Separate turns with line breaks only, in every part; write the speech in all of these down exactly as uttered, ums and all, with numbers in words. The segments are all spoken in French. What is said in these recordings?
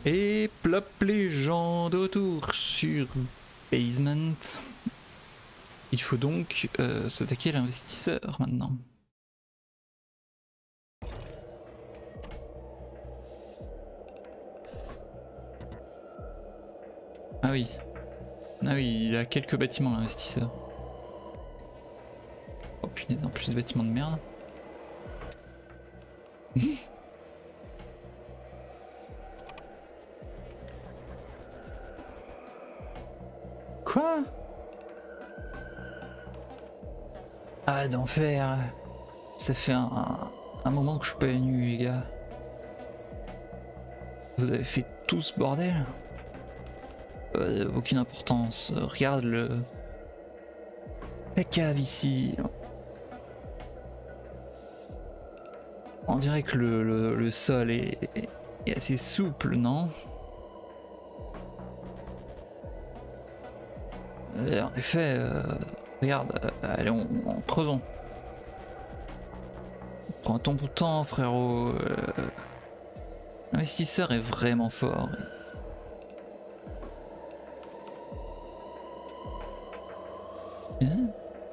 Et plop les gens de retour sur Basement. Il faut donc euh, s'attaquer à l'investisseur maintenant. Ah oui. Ah oui, il a quelques bâtiments l'investisseur. Oh punaise, en plus de bâtiments de merde. Quoi? Ah d'enfer. Ça fait un, un moment que je suis pas venu les gars. Vous avez fait tout ce bordel? euh, Aucune importance. Regarde le... La cave ici. On dirait que le, le, le sol est, est assez souple, non? Et en effet, euh, regarde, euh, allez, on, on creusons. Prends ton temps, frérot. Euh, L'investisseur est vraiment fort. Hein?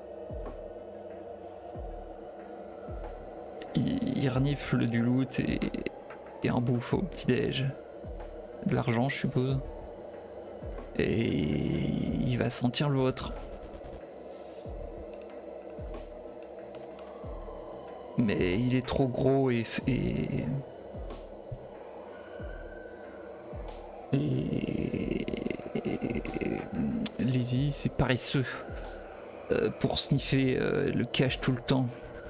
Il, il renifle du loot et, et un bouffe au petit-déj. De l'argent, je suppose. Et il va sentir le vôtre. Mais il est trop gros et... et... Et... Lazy, c'est paresseux. Euh, pour sniffer euh, le cache tout le temps.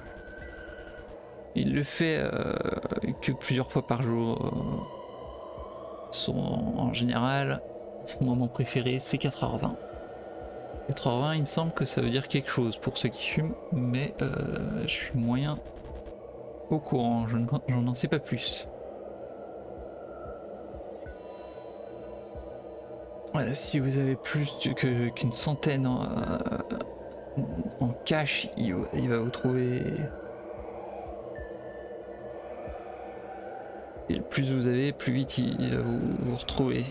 Il le fait euh, que plusieurs fois par jour. Euh, son, en général, son moment préféré, c'est quatre heures vingt. quatre heures vingt, il me semble que ça veut dire quelque chose pour ceux qui fument, mais euh, je suis moyen au courant, je n'en sais pas plus. Voilà, si vous avez plus que, qu'une centaine en, euh, en cache, il, il va vous trouver... Et plus vous avez, plus vite il va vous, vous retrouver.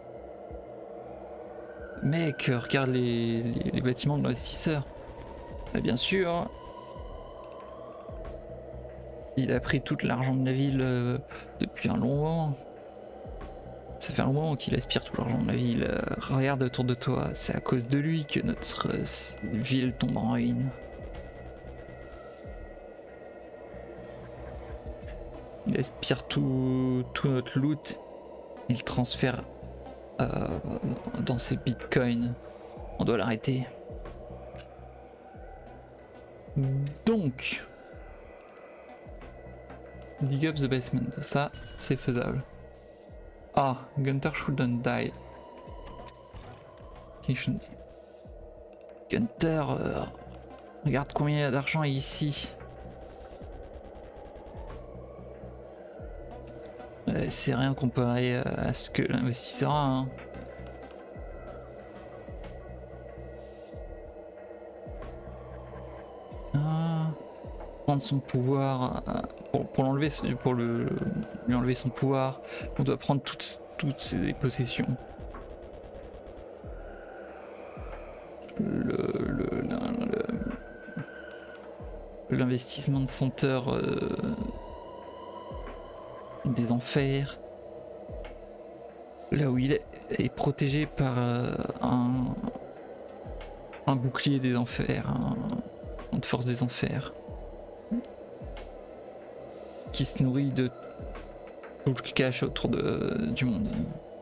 Mec, regarde les, les, les bâtiments de l'investisseur. Bah, bien sûr, il a pris tout l'argent de la ville euh, depuis un long moment. Ça fait un moment qu'il aspire tout l'argent de la ville. Euh, regarde autour de toi, c'est à cause de lui que notre euh, ville tombe en ruine. Il aspire tout, tout notre loot. Il transfère euh, dans ses bitcoins. On doit l'arrêter. Donc, dig up the basement, ça c'est faisable. Ah, Gunter shouldn't die. Gunter, euh, regarde combien il y a d'argent ici. Euh, c'est rien comparé à ce que l'investisseur a. Hein. Ah, prendre son pouvoir. Euh, pour, pour l'enlever, pour le, lui enlever son pouvoir, on doit prendre toutes, toutes ses possessions. Le, le, le, l'investissement de Center euh, des enfers, là où il est, est protégé par euh, un, un bouclier des enfers, un, une force des enfers, qui se nourrit de tout le cash autour de, du monde.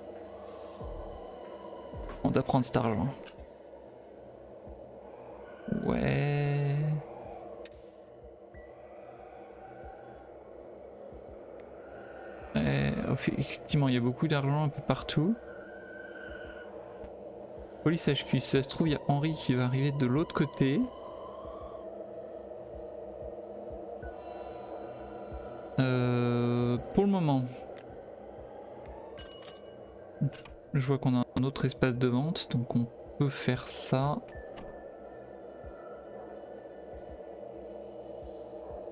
On doit prendre cet argent. Ouais. Et, effectivement, il y a beaucoup d'argent un peu partout. Police H Q, si ça se trouve, il y a Henry qui va arriver de l'autre côté. Euh, pour le moment, je vois qu'on a un autre espace de vente, donc on peut faire ça.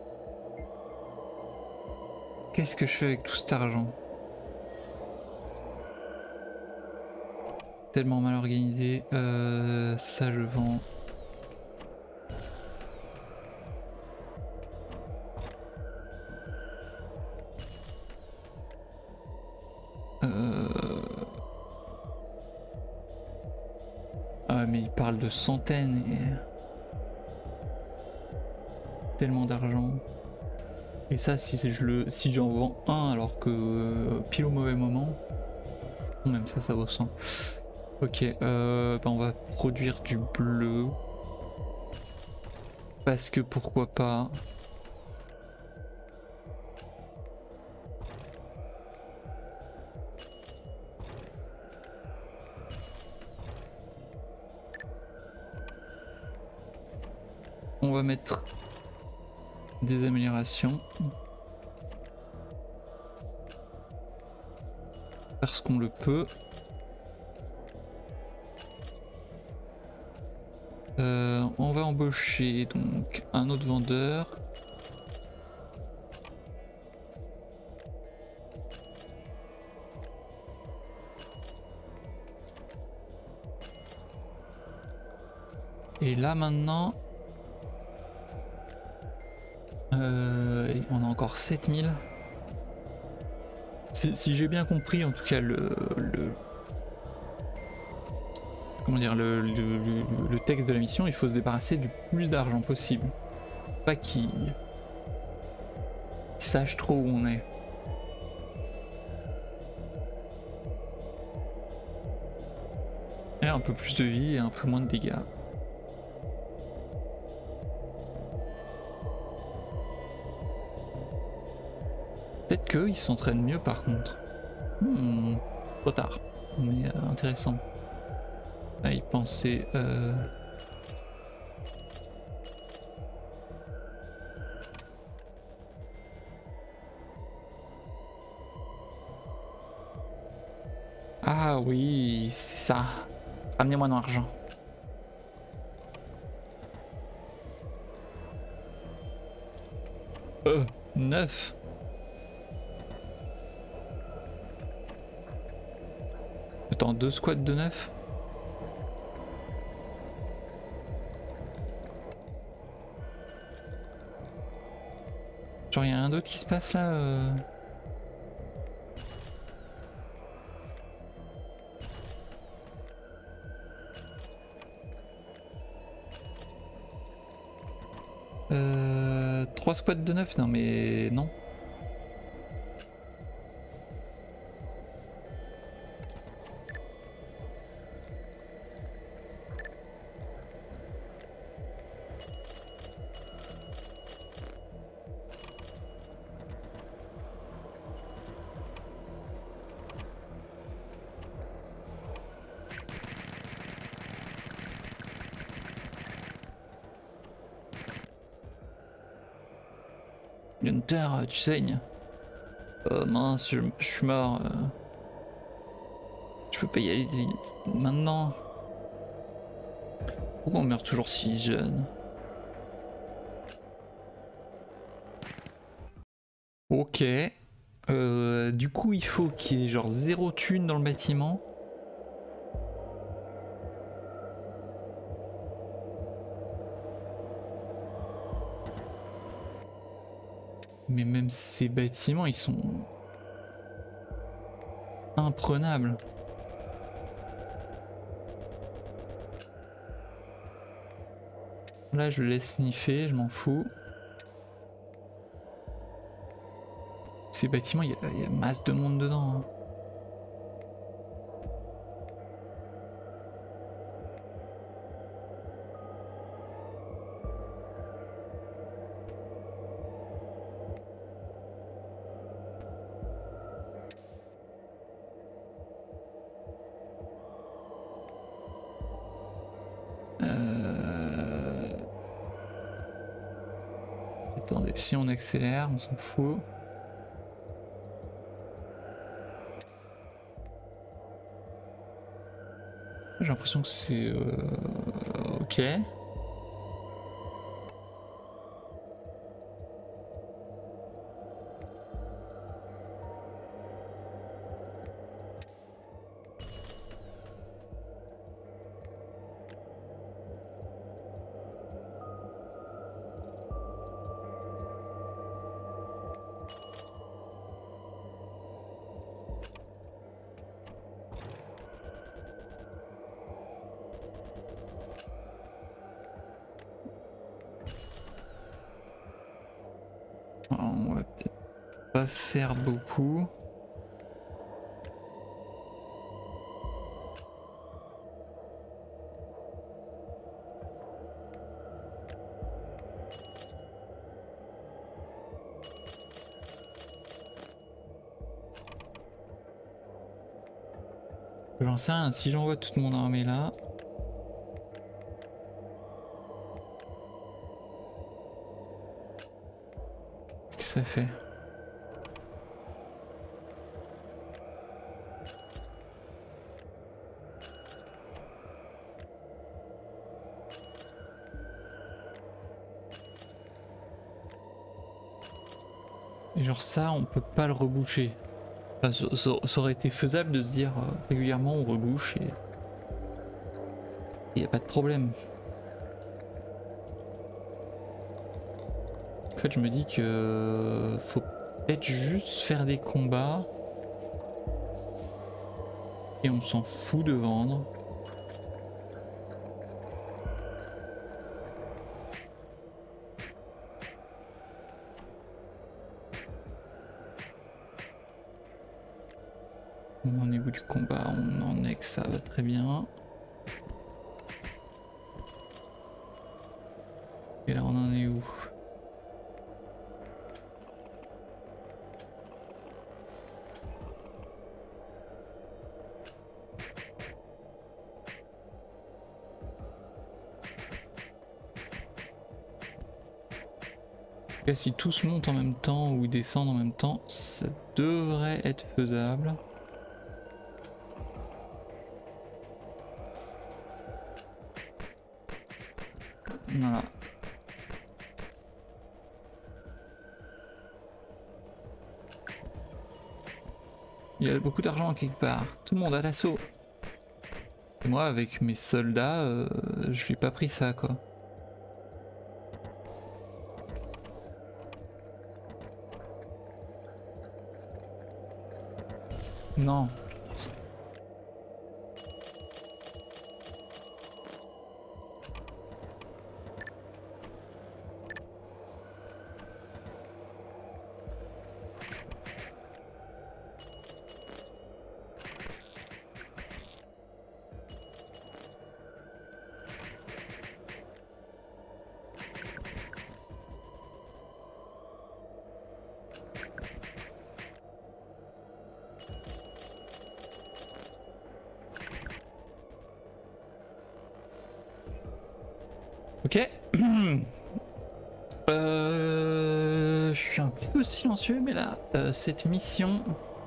Qu'est-ce que je fais avec tout cet argent? tellement mal organisé. Euh, ça je vends. Euh... Ah mais il parle de centaines et tellement d'argent. Et ça si je le si j'en vends un alors que euh, pile au mauvais moment, même ça ça vaut cent. Ok, euh, bah on va produire du bleu. Parce que pourquoi pas. On va mettre des améliorations. Parce qu'on le peut. Euh, on va embaucher donc un autre vendeur. Et là maintenant, euh, on a encore sept mille. Si j'ai bien compris, en tout cas le, le comment dire le, le, le, le texte de la mission, il faut se débarrasser du plus d'argent possible. Pas qu'il sache trop où on est. Et un peu plus de vie et un peu moins de dégâts. Peut-être qu'eux ils s'entraînent mieux par contre. Hmm, trop tard, mais euh, intéressant. À y penser. Euh... Ah oui, c'est ça. Ramenez-moi dans l'argent. Euh, neuf. Attends, deux squads de neuf. Genre y'a rien d'autre qui se passe là euh... Euh, trois squads de neuf, non mais non. Gunter, tu saignes. Oh mince, je, je suis mort. Euh... Je peux pas y aller maintenant. Pourquoi on meurt toujours si jeune? Ok. Euh, du coup, il faut qu'il y ait genre zéro thune dans le bâtiment. Mais même ces bâtiments, ils sont imprenables. Là, je le laisse sniffer, je m'en fous. Ces bâtiments, il y, y a masse de monde dedans. Hein. Euh... Attendez, si on accélère, on s'en fout. J'ai l'impression que c'est... Euh... Ok. Alors, on va peut-être pas faire beaucoup. J'en sais rien, si j'envoie toute mon armée là. Qu'est-ce que ça fait? Et genre ça, on peut pas le reboucher. Enfin, ça, ça, ça aurait été faisable de se dire euh, régulièrement on rebouche et il n'y a pas de problème. En fait je me dis que faut peut-être juste faire des combats et on s'en fout de vendre. On en est où du combat? On en est que ça va très bien. Et là on en est où? En tout cas, si tous montent en même temps ou descendent en même temps, ça devrait être faisable. Voilà. Il y a beaucoup d'argent quelque part. Tout le monde à l'assaut. Moi, avec mes soldats, euh, je lui ai pas pris ça, quoi. Non. Ok. euh, je suis un peu silencieux, mais là, euh, cette mission...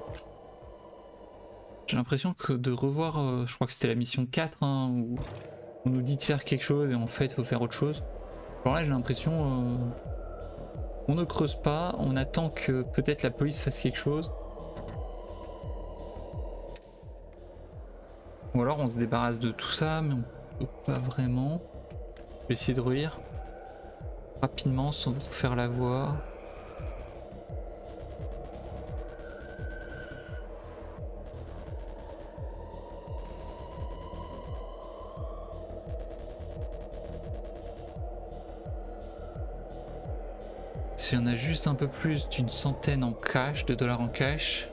J'ai l'impression que de revoir, euh, je crois que c'était la mission quatre, hein, où on nous dit de faire quelque chose et en fait il faut faire autre chose. Alors là j'ai l'impression... Euh, on ne creuse pas, on attend que peut-être la police fasse quelque chose. Ou alors on se débarrasse de tout ça, mais on peut pas vraiment. Je vais essayer de relire rapidement sans vous refaire la voix. Si on a juste un peu plus d'une centaine en cash, de dollars en cash.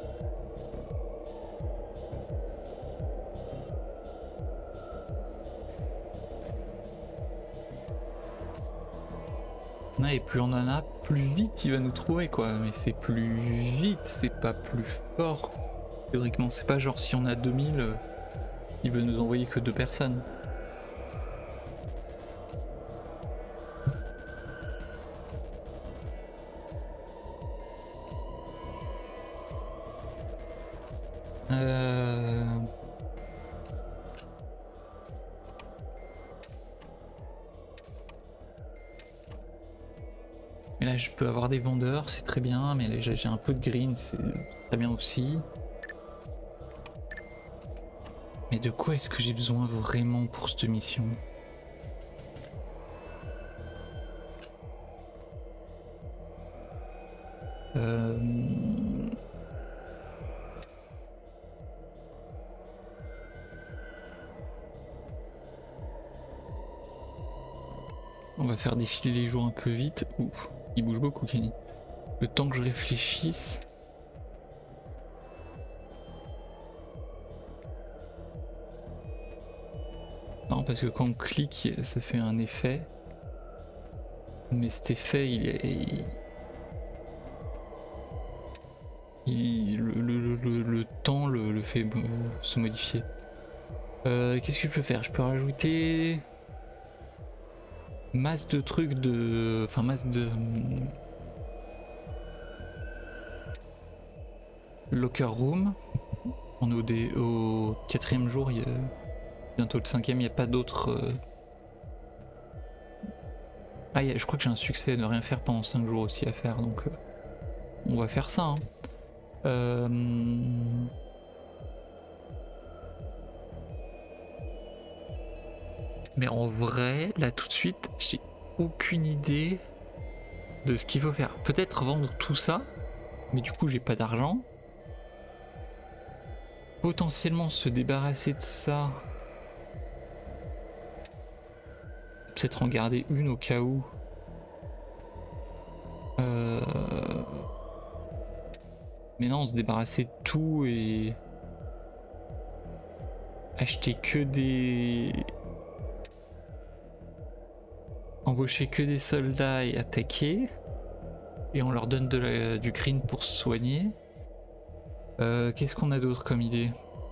Et plus on en a, plus vite il va nous trouver, quoi. Mais c'est plus vite, c'est pas plus fort. Théoriquement, c'est pas genre si on a deux mille, euh, il veut nous envoyer que deux personnes. Euh... Mais là je peux avoir des vendeurs, c'est très bien, mais là j'ai un peu de green, c'est très bien aussi. Mais de quoi est-ce que j'ai besoin vraiment pour cette mission? Euh... On va faire défiler les jours un peu vite. Ouh, il bouge beaucoup Kenny. Le temps que je réfléchisse. Non, parce que quand on clique, ça fait un effet. Mais cet effet, il est... Il... Il... Le, le, le, le temps le, le fait euh, se modifier. Euh, Qu'est-ce que je peux faire? Je peux rajouter... Masse de trucs de... Enfin, masse de... Locker room. On est au, dé... au quatrième jour, il y a... bientôt le cinquième, il n'y a pas d'autres... Euh... Ah, a... je crois que j'ai un succès à ne rien faire pendant cinq jours aussi à faire, donc... Euh... On va faire ça, hein. Euh... Mais en vrai, là tout de suite, j'ai aucune idée de ce qu'il faut faire. Peut-être vendre tout ça, mais du coup j'ai pas d'argent. Potentiellement se débarrasser de ça. Peut-être en garder une au cas où. Euh... Mais non, se débarrasser de tout et... Acheter que des... Embaucher que des soldats et attaquer. Et on leur donne de la, du green pour se soigner. Euh, Qu'est-ce qu'on a d'autre comme idée?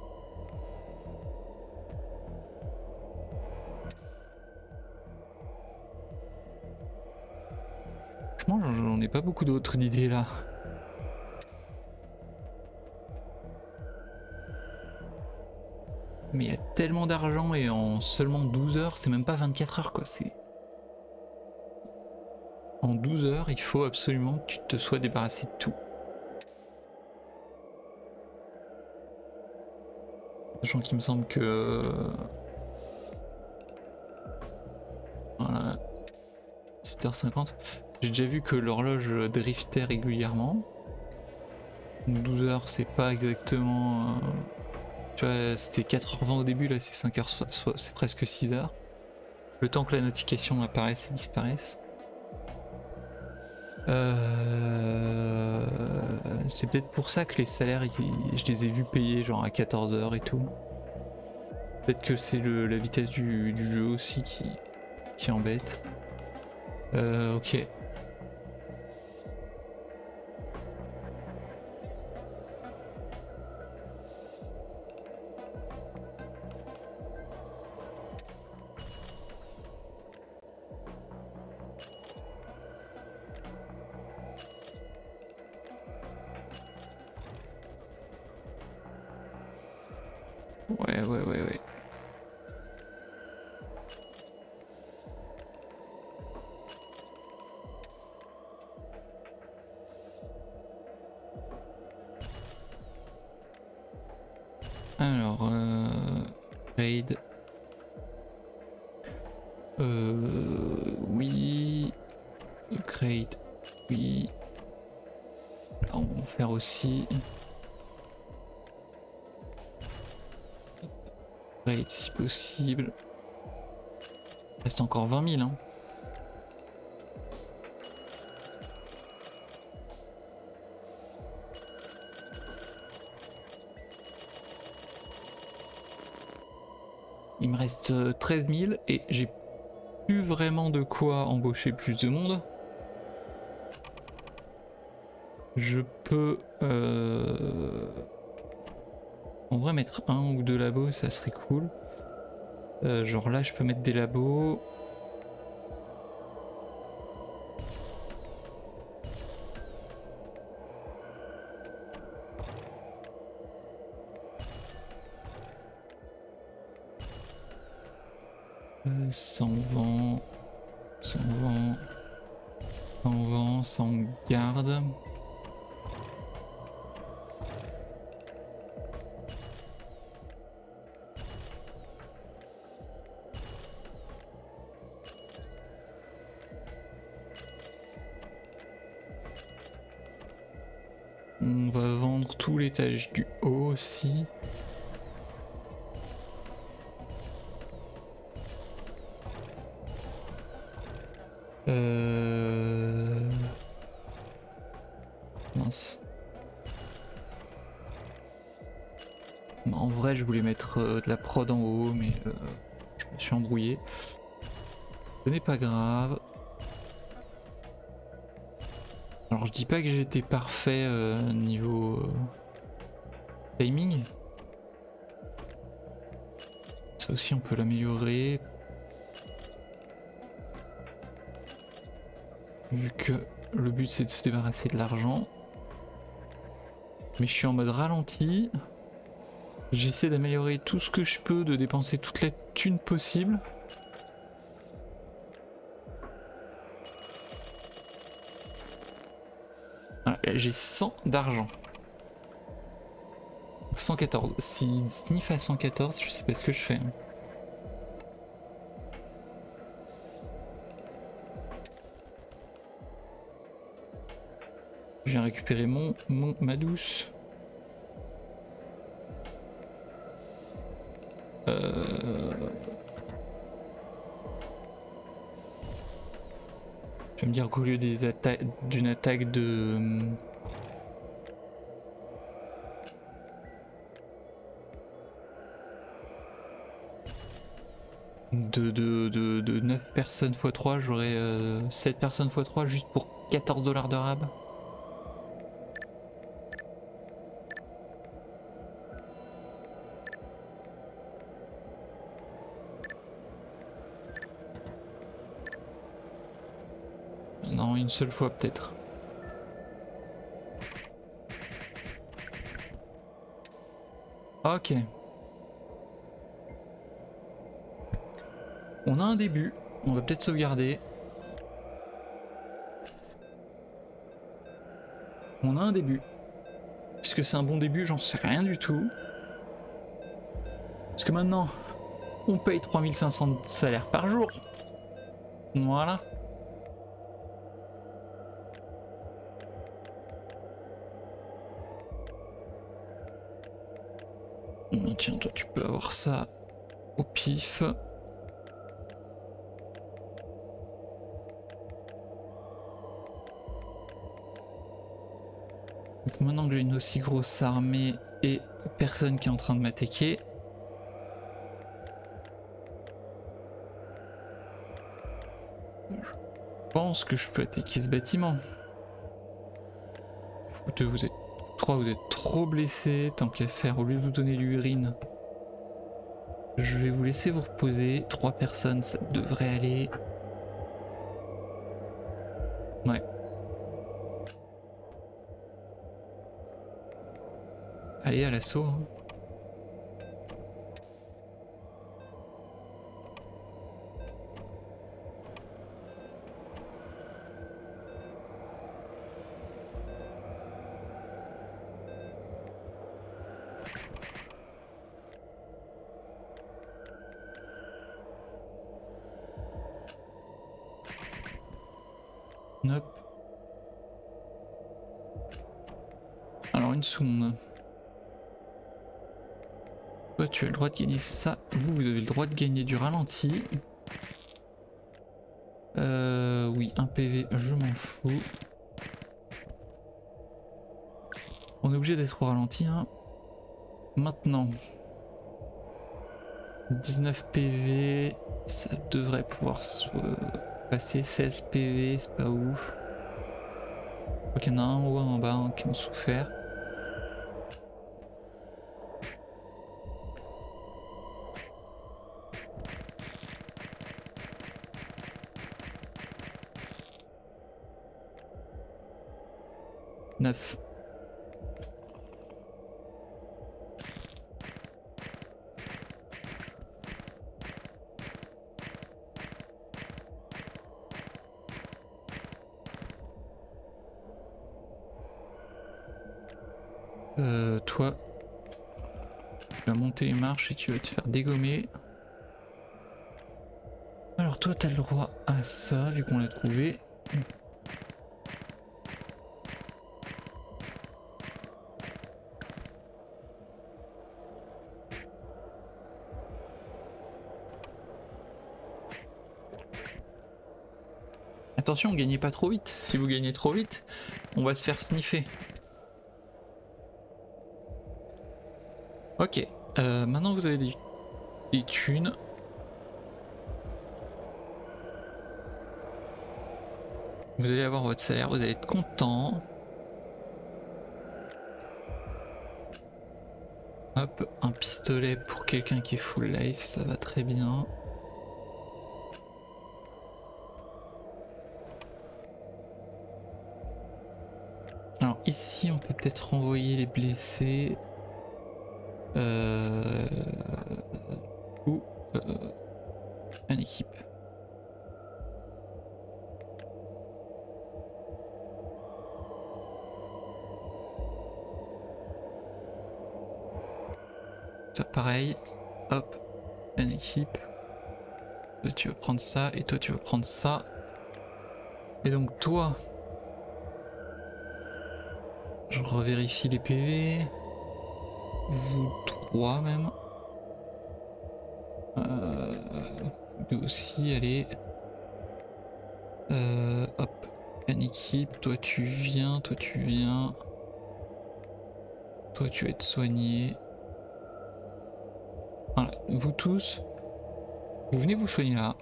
Franchement, j'en ai pas beaucoup d'autres d'idées là. Mais il y a tellement d'argent et en seulement douze heures, c'est même pas vingt-quatre heures quoi, c'est... En douze heures, il faut absolument que tu te sois débarrassé de tout. Sachant qu'il me semble que... Voilà. sept heures cinquante. J'ai déjà vu que l'horloge driftait régulièrement. douze heures, c'est pas exactement... Euh... Tu vois, c'était quatre heures vingt au début, là c'est cinq heures, c'est presque six heures. Le temps que la notification apparaisse et disparaisse. Euh... C'est peut-être pour ça que les salaires, je les ai vus payer genre à quatorze heures et tout. Peut-être que c'est la vitesse du, du jeu aussi qui, qui embête. Euh, ok. Ouais, ouais, ouais, ouais. Alors, euh, raid. Euh, oui. Upgrade. Oui. Là, on va faire aussi. Upgrade si possible. Il reste encore vingt mille, hein. Il me reste treize mille et j'ai plus vraiment de quoi embaucher plus de monde. Je peux euh... en vrai mettre un ou deux labos, ça serait cool. Euh, genre là je peux mettre des labos. Euh, sans vent, sans vent, sans vent, sans garde. On va vendre tout l'étage du haut aussi. Euh... mince. En vrai, je voulais mettre euh, de la prod en haut, mais euh, je me suis embrouillé. Ce n'est pas grave. Alors, je dis pas que j'ai été parfait euh, niveau euh, timing. Ça aussi, on peut l'améliorer. Vu que le but, c'est de se débarrasser de l'argent. Mais je suis en mode ralenti. J'essaie d'améliorer tout ce que je peux, de dépenser toute la thune possible. Voilà, j'ai cent d'argent. cent quatorze. Si sniff à cent quatorze, je sais pas ce que je fais. Je viens récupérer mon, mon ma douce. Euh... Je vais me dire qu'au lieu des atta d'une attaque de... De, de, de, de neuf personnes fois trois, j'aurais euh, sept personnes fois trois juste pour quatorze dollars de rab. Non, une seule fois peut-être. Ok. On a un début, on va peut-être sauvegarder. On a un début. Est-ce que c'est un bon début? J'en sais rien du tout. Parce que maintenant, on paye trois mille cinq cents de salaire par jour. Voilà. Tiens, toi tu peux avoir ça au pif. Donc maintenant que j'ai une aussi grosse armée et personne qui est en train de m'attaquer, je pense que je peux attaquer ce bâtiment. Vous deux, vous êtes trois, vous êtes trop blessés, tant qu'à faire, au lieu de vous donner l'urine, je vais vous laisser vous reposer. Trois personnes, ça devrait aller. Ouais. Allez, à l'assaut. Hein. Hop. Alors une seconde. Toi tu as le droit de gagner ça. Vous, vous avez le droit de gagner du ralenti. Euh, oui, un P V, je m'en fous. On est obligé d'être au ralenti. Hein. Maintenant. dix-neuf P V. Ça devrait pouvoir se passer. seize P V, c'est pas ouf. Ok, il y en a un en haut, un en bas, hein, qui ont souffert. neuf. Euh, toi, tu vas monter les marches et tu vas te faire dégommer. Alors toi, t'as le droit à ça, vu qu'on l'a trouvé. Attention, gagnez pas trop vite. Si vous gagnez trop vite, on va se faire sniffer. Ok, euh, maintenant vous avez des, des thunes. Vous allez avoir votre salaire, vous allez être content. Hop, un pistolet pour quelqu'un qui est full life, ça va très bien. Alors ici on peut peut-être renvoyer les blessés. Euh... Ou euh... une équipe. Ça pareil, hop, une équipe. Toi tu vas prendre ça et toi tu vas prendre ça. Et donc toi, je revérifie les P V. Vous trois même. Euh, vous deux aussi, allez. Euh, hop, une équipe. Toi tu viens, toi tu viens. Toi tu vas être soigné. Voilà, vous tous, vous venez vous soigner là.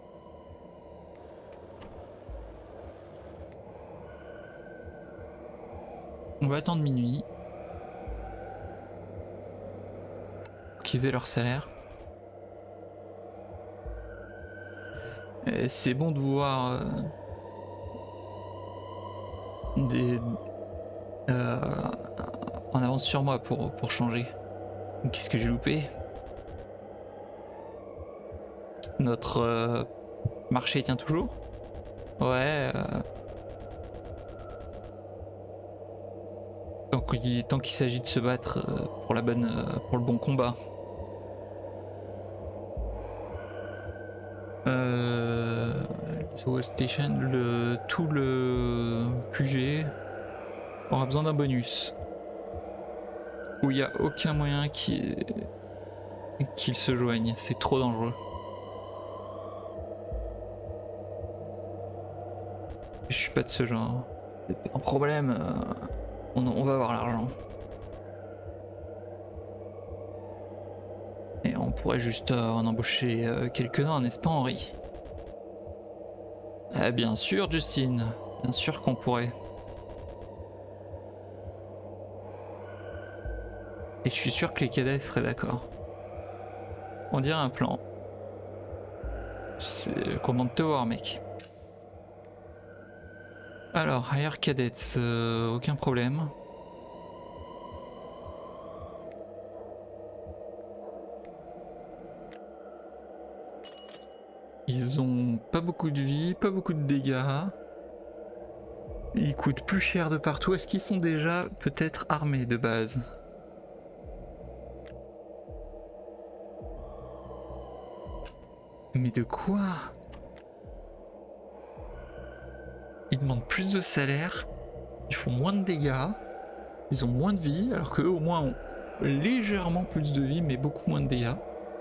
On va attendre minuit. Qu'ils aient leur salaire. C'est bon de voir euh, des euh, en avance sur moi pour, pour changer. Qu'est-ce que j'ai loupé? Notre euh, marché tient toujours? Ouais. Euh... Donc, il, tant qu'il s'agit de se battre euh, pour la bonne, euh, pour le bon combat. Euh, Wall Station, le, tout le Q G aura besoin d'un bonus. Où il n'y a aucun moyen qu'il qu'il se joigne, c'est trop dangereux. Je suis pas de ce genre. C'est pas un problème, euh, on, on va avoir l'argent. Et on pourrait juste euh, en embaucher euh, quelques-uns, n'est-ce pas Henri? Ah, bien sûr Justine, bien sûr qu'on pourrait. Et je suis sûr que les cadets seraient d'accord. On dirait un plan. C'est content de te voir mec. Alors, Hire Cadets, euh, aucun problème. Ils ont pas beaucoup de vie, pas beaucoup de dégâts. Ils coûtent plus cher de partout. Est-ce qu'ils sont déjà peut-être armés de base? Mais de quoi? Ils demandent plus de salaire, ils font moins de dégâts, ils ont moins de vie, alors qu'eux au moins ont légèrement plus de vie mais beaucoup moins de dégâts.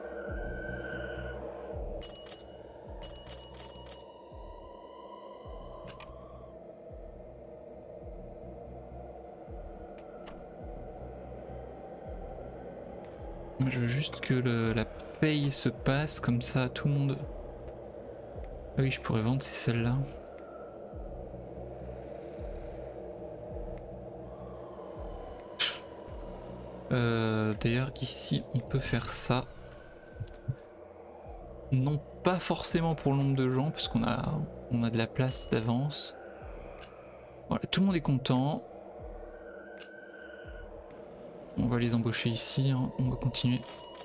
Moi je veux juste que le, la paye se passe comme ça, tout le monde... Ah oui, je pourrais vendre ces celles-là. Euh, D'ailleurs ici on peut faire ça. Non pas forcément pour le nombre de gens parce qu'on a, on a de la place d'avance. Voilà, tout le monde est content. On va les embaucher ici, hein. On va continuer.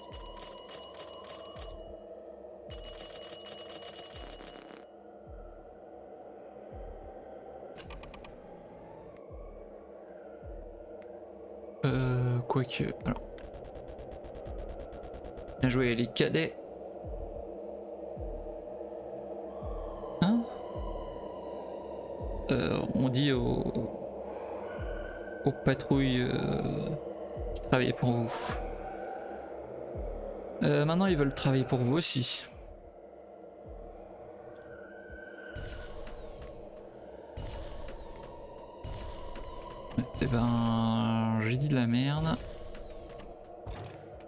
Euh, quoique, alors. Bien joué les cadets. Hein? Euh, on dit aux, aux patrouilles euh, qui travaillaient pour vous. Euh, maintenant ils veulent travailler pour vous aussi. Et ben j'ai dit de la merde.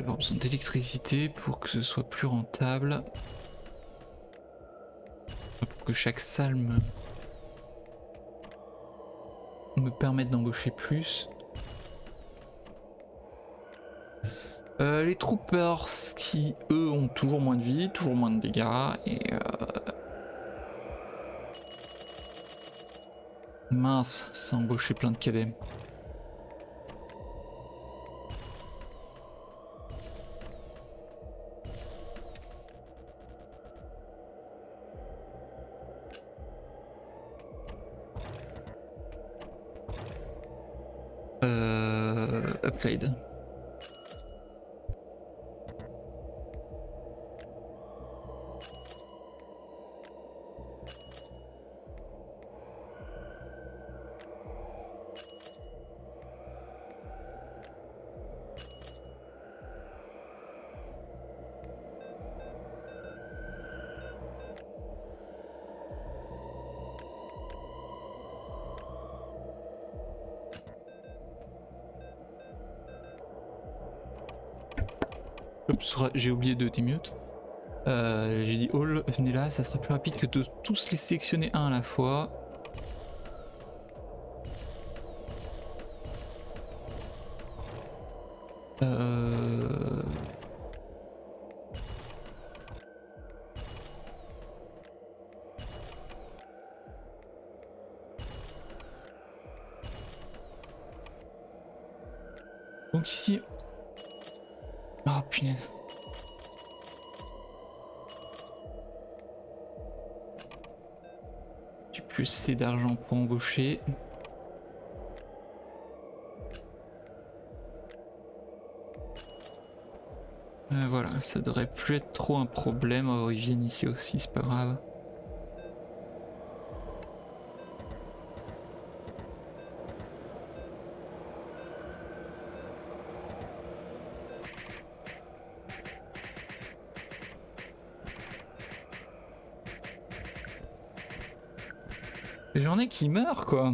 avoir besoin d'électricité pour que ce soit plus rentable. Pour que chaque salle me, me permette d'embaucher plus. Euh, les troopers qui eux ont toujours moins de vie, toujours moins de dégâts et euh... mince, ça a embauché plein de cadets. Euh... Upgrade. J'ai oublié de démute. Euh, J'ai dit all, venez là, ça sera plus rapide que de tous les sélectionner un à la fois. Euh... Donc ici... Oh punaise. J'ai plus assez d'argent pour embaucher. Euh, voilà, ça devrait plus être trop un problème. Oh, ils viennent ici aussi, c'est pas grave. Les j'en ai qui meurent quoi.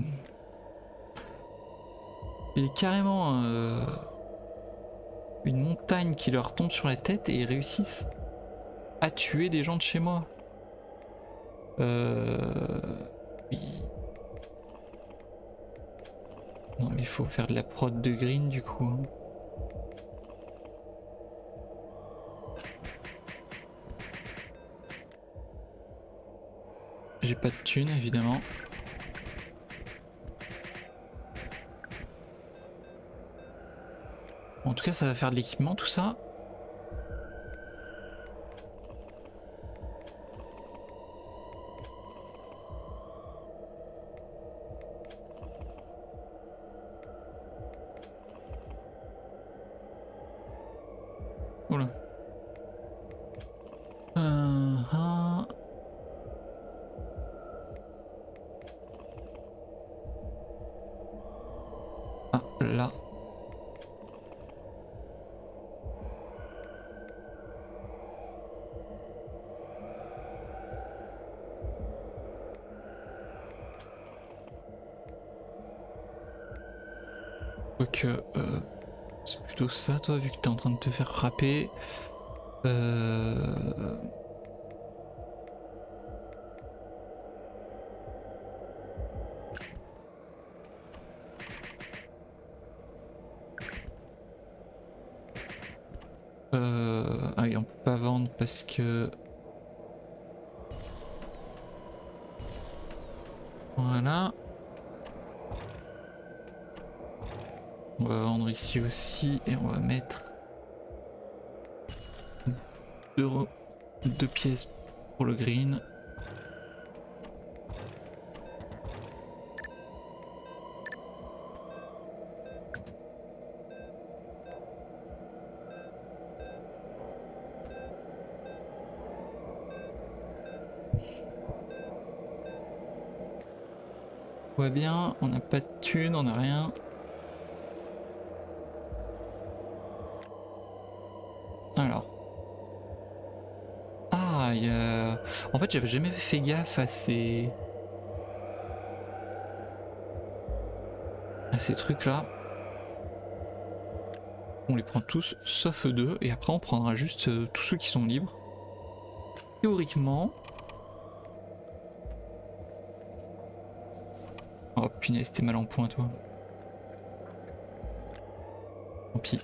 Il y a carrément euh, une montagne qui leur tombe sur la tête et ils réussissent à tuer des gens de chez moi. Euh... Oui. Non mais il faut faire de la prod de green du coup. Hein. J'ai pas de thunes évidemment. En tout cas ça va faire de l'équipement tout ça. Oula. Euh, hein. Ah là. Que euh, c'est plutôt ça toi vu que t'es en train de te faire râper. Euh... Euh... Ah oui on peut pas vendre parce que voilà. On va vendre ici aussi et on va mettre deux, deux pièces pour le green. On voit bien, on n'a pas de thunes, on n'a rien. Alors. Ah, il y a... En fait, j'avais jamais fait gaffe à ces... à ces trucs-là. on les prend tous sauf eux deux et après on prendra juste euh, tous ceux qui sont libres. Théoriquement. Oh punaise, t'es mal en point toi. Tant pis.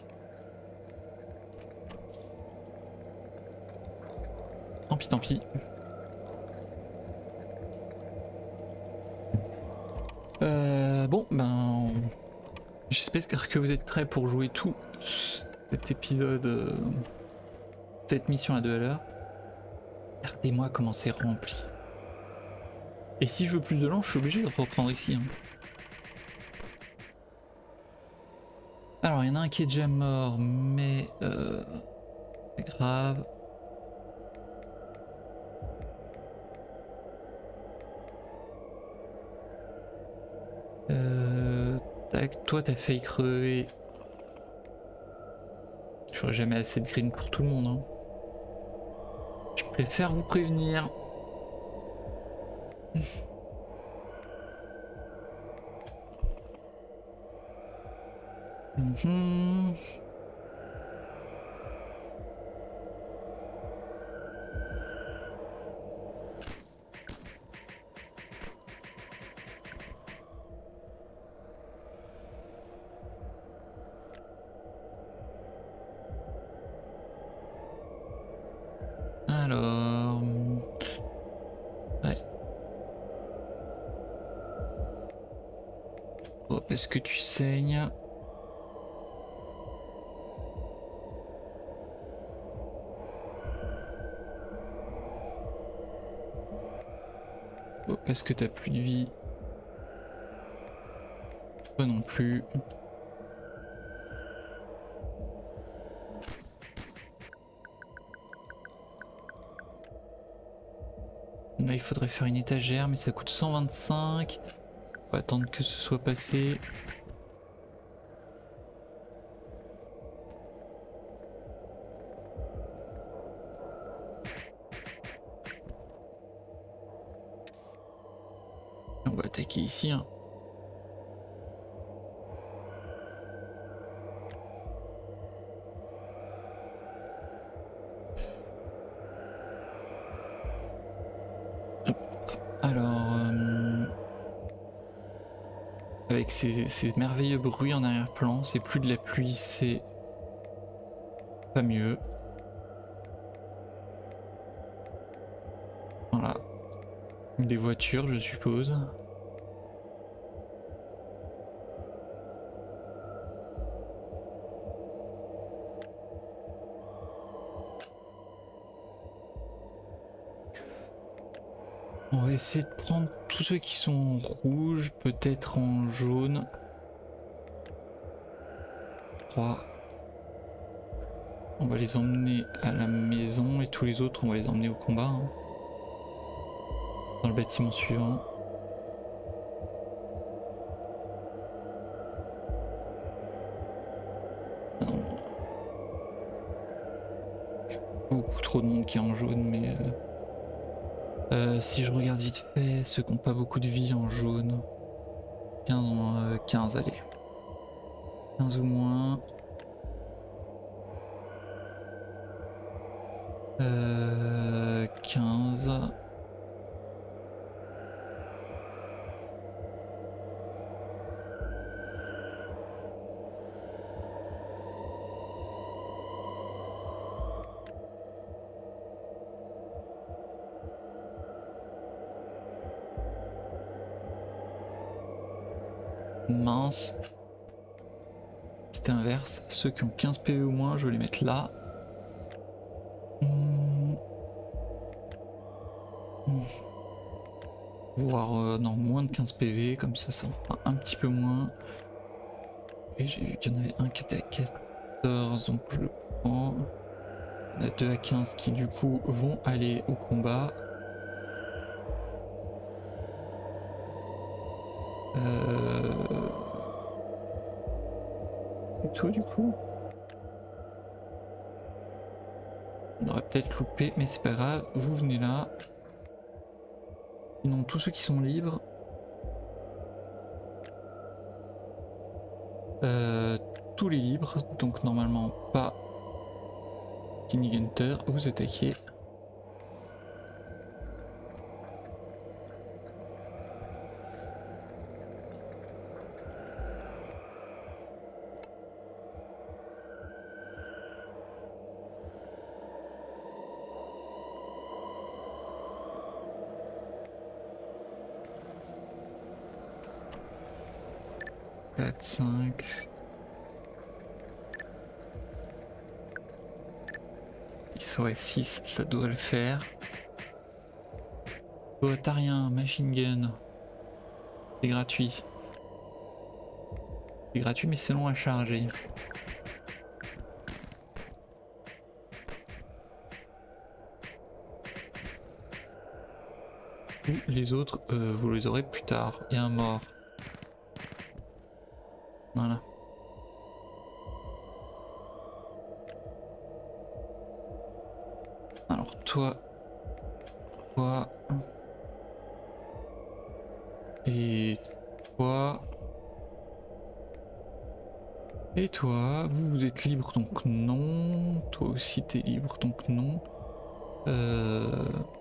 Tant pis, tant pis. Euh, bon, ben... J'espère que vous êtes prêts pour jouer tout cet épisode... Euh, cette mission à deux à l'heure. Regardez-moi comment c'est rempli. Et si je veux plus de lance, je suis obligé de reprendre ici. Hein. Alors, il y en a un qui est déjà mort, mais... Euh, c'est grave. Euh, tac, toi t'as failli crever. J'aurais jamais assez de green pour tout le monde. Hein. Je préfère vous prévenir. Mmh. Alors... Ouais. Oh, parce que tu saignes. Oh, parce que t'as plus de vie. Toi non plus. Là il faudrait faire une étagère mais ça coûte cent vingt-cinq. On va attendre que ce soit passé. On va attaquer ici. Hein. Alors... Euh... Avec ces, ces merveilleux bruits en arrière-plan, c'est plus de la pluie, c'est pas mieux. Voilà. Des voitures, je suppose. On va essayer de prendre tous ceux qui sont en rouge, peut-être en jaune. trois. On va les emmener à la maison et tous les autres on va les emmener au combat. Hein. Dans le bâtiment suivant. Ah non. Beaucoup trop de monde qui est en jaune mais... Euh... Euh, si je regarde vite fait, ceux qui n'ont pas beaucoup de vie en jaune. quinze, euh, quinze allez. quinze ou moins. Euh, quinze. Mince. C'était inverse. Ceux qui ont quinze P V ou moins, je vais les mettre là. Mmh. Mmh. Voire euh, non, moins de quinze P V, comme ça ça en fera un petit peu moins. Et j'ai vu qu'il y en avait un qui était à quatorze, donc je le prends. On a deux à quinze qui du coup vont aller au combat. Euh... Et toi du coup on aurait peut-être loupé, mais c'est pas grave, vous venez là. Sinon tous ceux qui sont libres. Euh, tous les libres, donc normalement pas Kidney Gunter, vous attaquez. quatre, cinq. Ils sont F six, ça doit le faire. Oh, t'as rien, machine gun. C'est gratuit. C'est gratuit mais c'est long à charger. Les autres, euh, vous les aurez plus tard. Il y a un mort. Voilà. Alors toi, toi et toi et toi, vous vous êtes libre donc non. Toi aussi t'es libre donc non. Euh...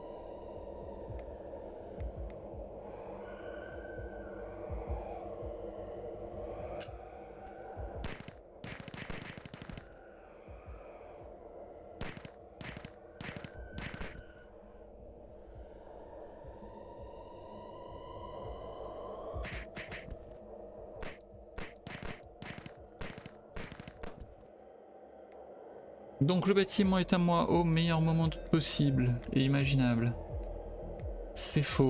Donc le bâtiment est à moi au meilleur moment possible et imaginable. C'est faux.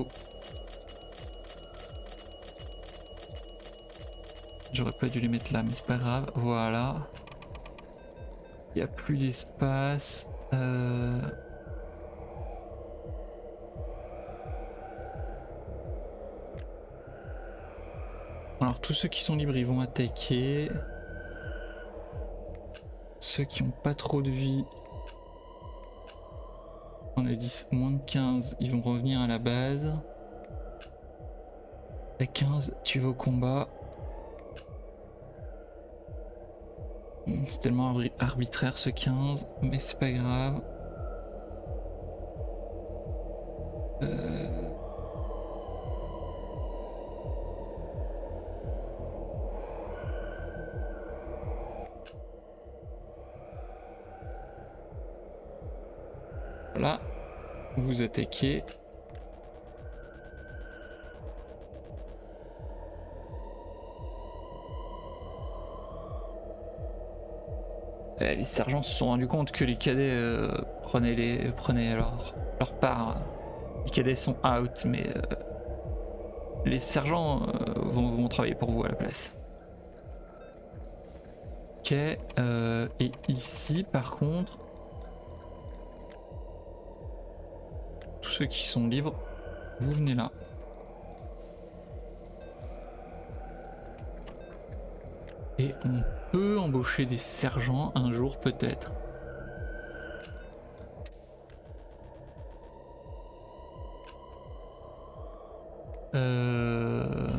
J'aurais pas dû les mettre là, mais c'est pas grave. Voilà. Il n'y a plus d'espace. Euh... Alors tous ceux qui sont libres, ils vont attaquer. Ceux qui ont pas trop de vie, on a dix, moins de quinze, ils vont revenir à la base. À quinze, tu vas au combat. C'est tellement arbitraire ce quinze, mais c'est pas grave. Euh... Voilà, vous attaquez. Euh, les sergents se sont rendus compte que les cadets euh, prenaient, les, prenaient leur, leur part. Les cadets sont out, mais euh, les sergents euh, vont, vont travailler pour vous à la place. Ok, euh, et ici par contre, tous ceux qui sont libres, vous venez là. Et on peut embaucher des sergents un jour peut-être. Euh...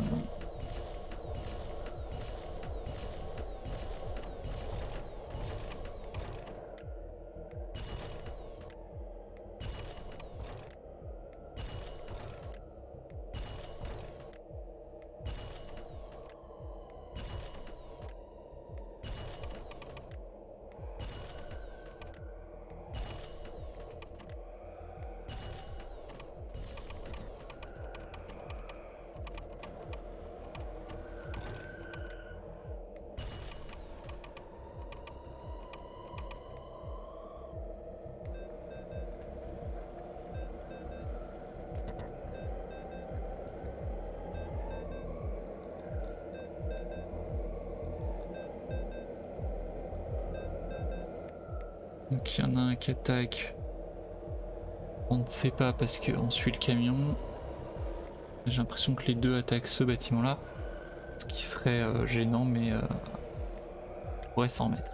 Donc il y en a un qui attaque. On ne sait pas parce qu'on suit le camion. J'ai l'impression que les deux attaquent ce bâtiment là. Ce qui serait euh, gênant mais euh, on pourrait s'en mettre.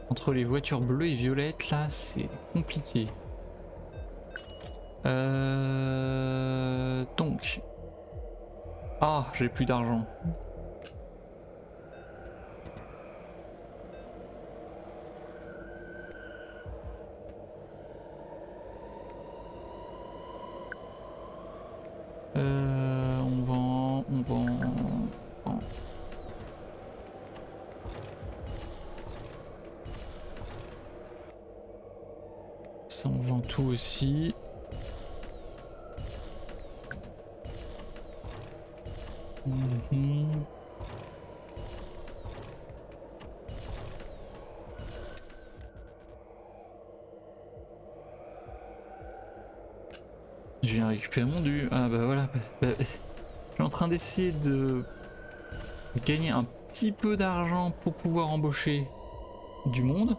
Entre les voitures bleues et violettes, là, c'est compliqué. Euh... Donc... Ah, j'ai plus d'argent. Euh, on vend, on vend, on vend. Ça on vend tout aussi. Mm-hmm. Je viens récupérer mon dû. Ah bah voilà. Bah, bah, je suis en train d'essayer de gagner un petit peu d'argent pour pouvoir embaucher du monde.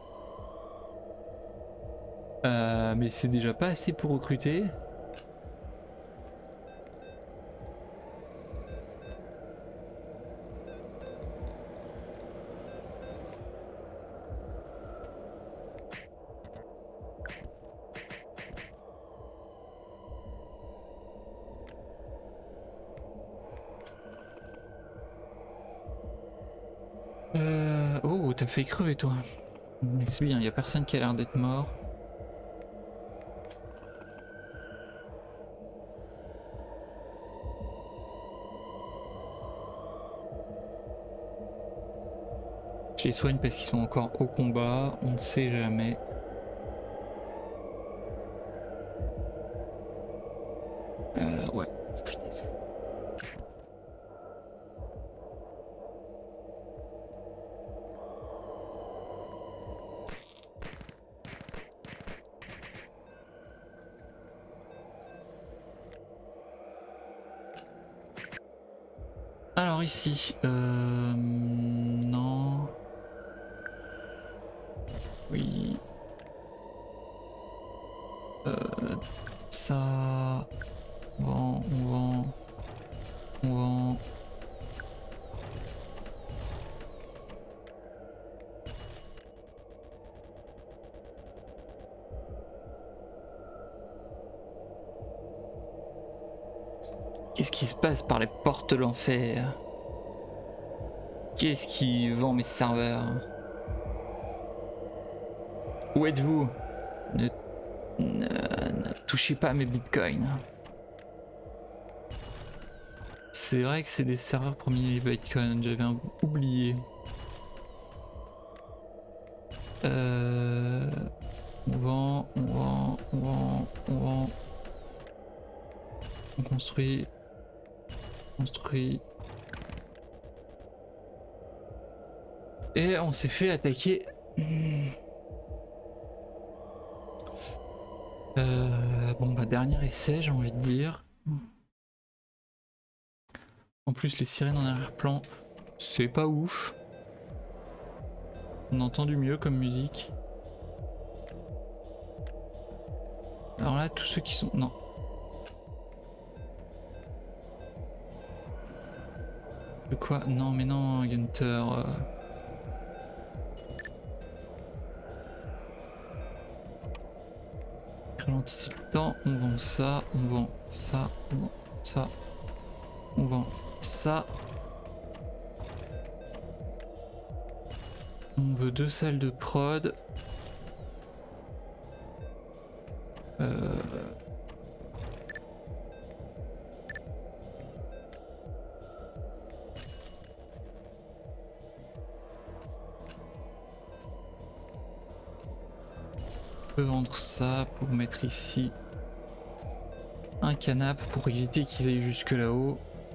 Euh, mais c'est déjà pas assez pour recruter. Euh... Oh, t'as fait crever toi. Mais c'est bien, y a personne qui a l'air d'être mort. Je les soigne parce qu'ils sont encore au combat, on ne sait jamais. Euh, ouais. Alors ici, euh... non. Oui. Euh... Ça... On vend, on vend... On vend... Qu'est-ce qui se passe par les portes de l'enfer? Qu'est-ce qui vend mes serveurs? Où êtes-vous? Ne, ne, ne touchez pas à mes bitcoins. C'est vrai que c'est des serveurs pour miner les bitcoins, j'avais oublié. Euh, on vend, on vend, on vend, on vend. On construit. Construit. Et on s'est fait attaquer. Euh, bon bah dernier essai j'ai envie de dire. En plus les sirènes en arrière-plan, c'est pas ouf. On entend du mieux comme musique. Alors là tous ceux qui sont... Non. De quoi? Non mais non Gunter. Euh... Ralentit le temps, on vend ça, on vend ça, on vend ça, on vend ça. On veut deux salles de prod. Euh... On peut vendre ça pour mettre ici un canapé pour éviter qu'ils aillent jusque là-haut.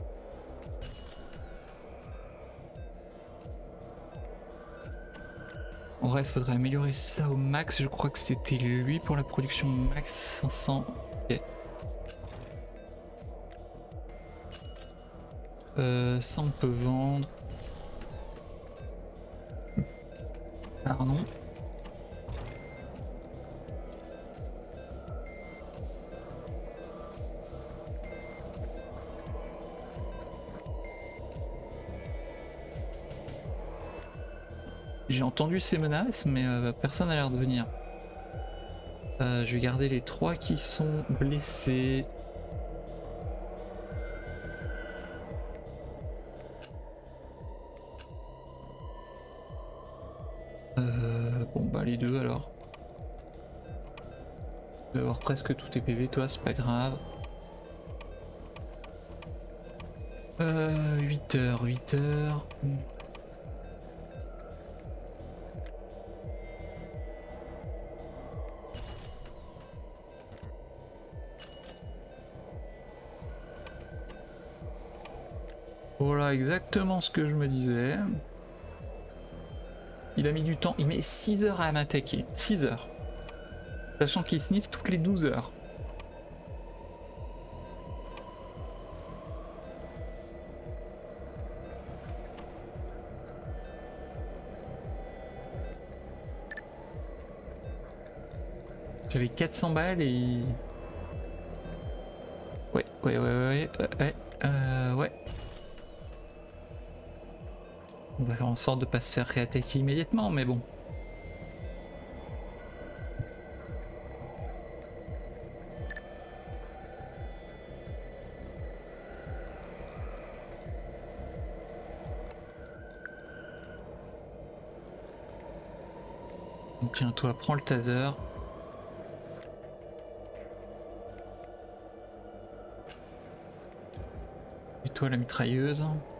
En vrai, il faudrait améliorer ça au max. Je crois que c'était lui pour la production max cinq cents. Okay. Euh, ça, on peut vendre. Pardon. J'ai entendu ces menaces, mais euh, personne n'a l'air de venir. Euh, je vais garder les trois qui sont blessés. Euh, bon bah les deux alors. Je vais avoir presque tous tes P V, toi c'est pas grave. Euh, huit heures, huit heures. Voilà exactement ce que je me disais. Il a mis du temps, il met six heures à m'attaquer. six heures. Sachant qu'il sniffe toutes les douze heures. J'avais quatre cents balles et... Ouais, ouais, ouais, ouais, ouais, ouais, euh, ouais. On va faire en sorte de pas se faire réattaquer immédiatement, mais bon. Donc tiens, toi, prends le taser. Et toi, la mitrailleuse.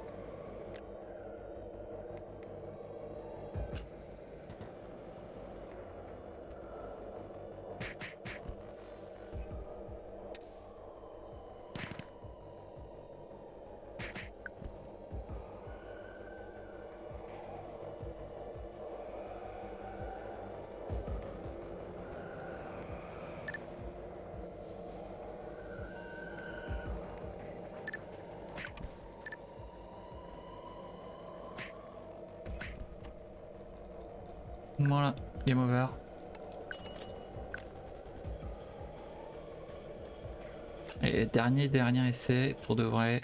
Voilà, game over. Et dernier, dernier essai pour de vrai.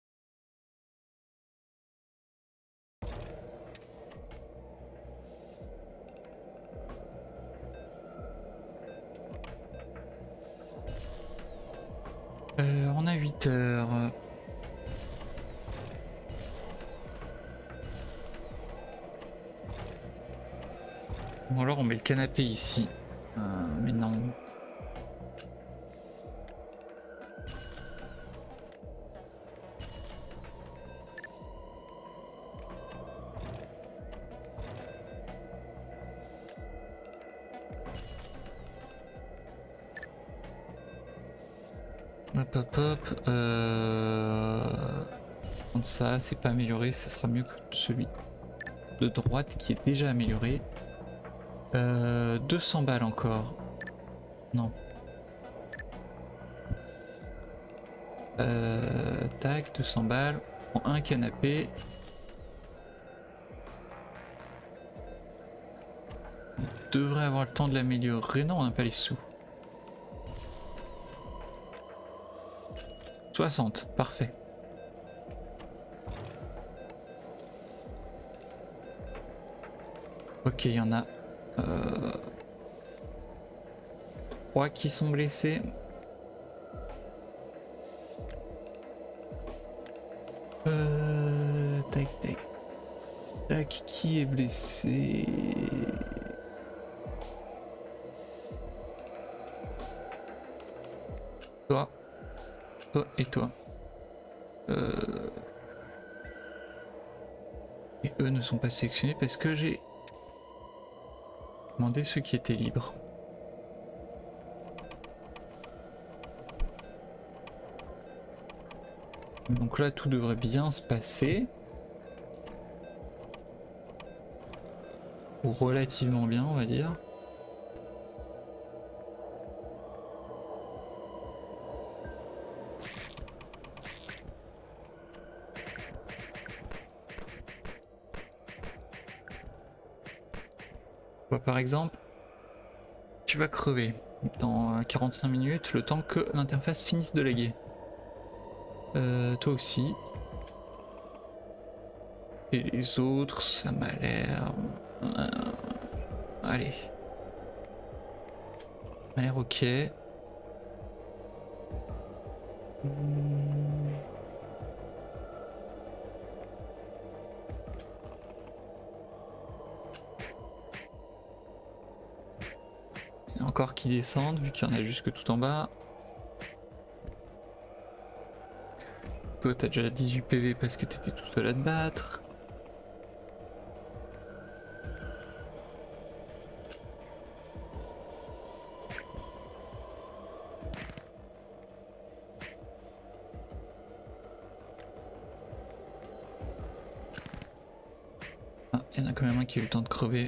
Euh, on a huit heures. Bon alors on met le canapé ici. Euh, mais non. Hop hop hop. Euh... Ça c'est pas amélioré, ça sera mieux que celui de droite qui est déjà amélioré. Euh, deux cents balles encore. Non. Euh, tac, deux cents balles. On prend un canapé. On devrait avoir le temps de l'améliorer. Non, on n'a pas les sous. soixante, parfait. Ok, il y en a euh, trois qui sont blessés. Euh, tac, tac, tac, qui est blessé? Toi, toi et toi. Euh... Et eux ne sont pas sélectionnés parce que j'ai demandé ceux qui étaient libres. Donc là tout devrait bien se passer. Ou relativement bien on va dire. Toi, par exemple, tu vas crever dans quarante-cinq minutes, le temps que l'interface finisse de laguer. Euh, toi aussi. Et les autres, ça m'a l'air... Euh, allez. A l'air ok. Hmm. Il y en a encore qui descendent vu qu'il y en a jusque tout en bas. Toi t'as déjà dix-huit P V parce que t'étais tout seul à te battre. Ah, il y en a quand même un qui a eu le temps de crever.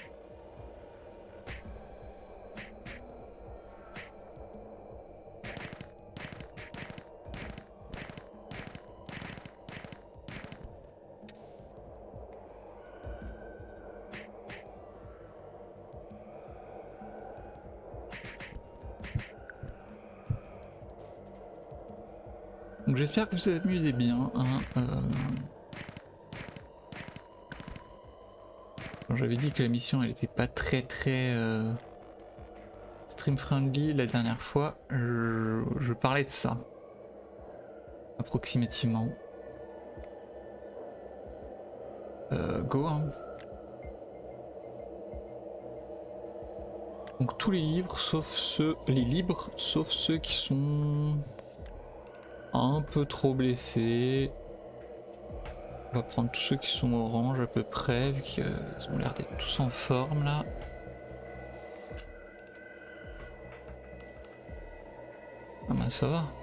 Donc j'espère que vous vous amusez bien. Hein, euh... J'avais dit que la mission elle était pas très très euh... stream friendly la dernière fois. Je... je parlais de ça. Approximativement. Euh, go hein. Donc tous les livres sauf ceux. Les libres sauf ceux qui sont un peu trop blessés. On va prendre tous ceux qui sont orange à peu près, vu qu'ils ont l'air d'être tous en forme là. Ah bah ça va.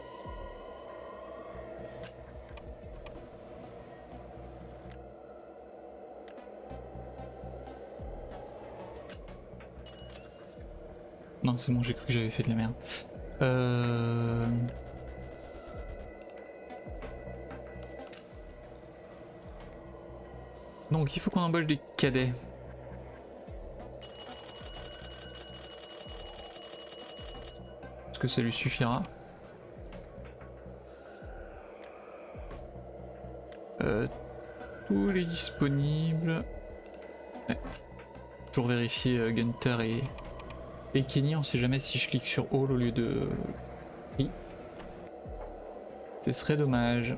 Non c'est bon, j'ai cru que j'avais fait de la merde. Euh... Donc il faut qu'on embauche des cadets. Est-ce que ça lui suffira? euh, Tous les disponibles. Ouais. Toujours vérifier euh, Gunter et... et Kenny, on sait jamais si je clique sur All au lieu de I. Ce serait dommage.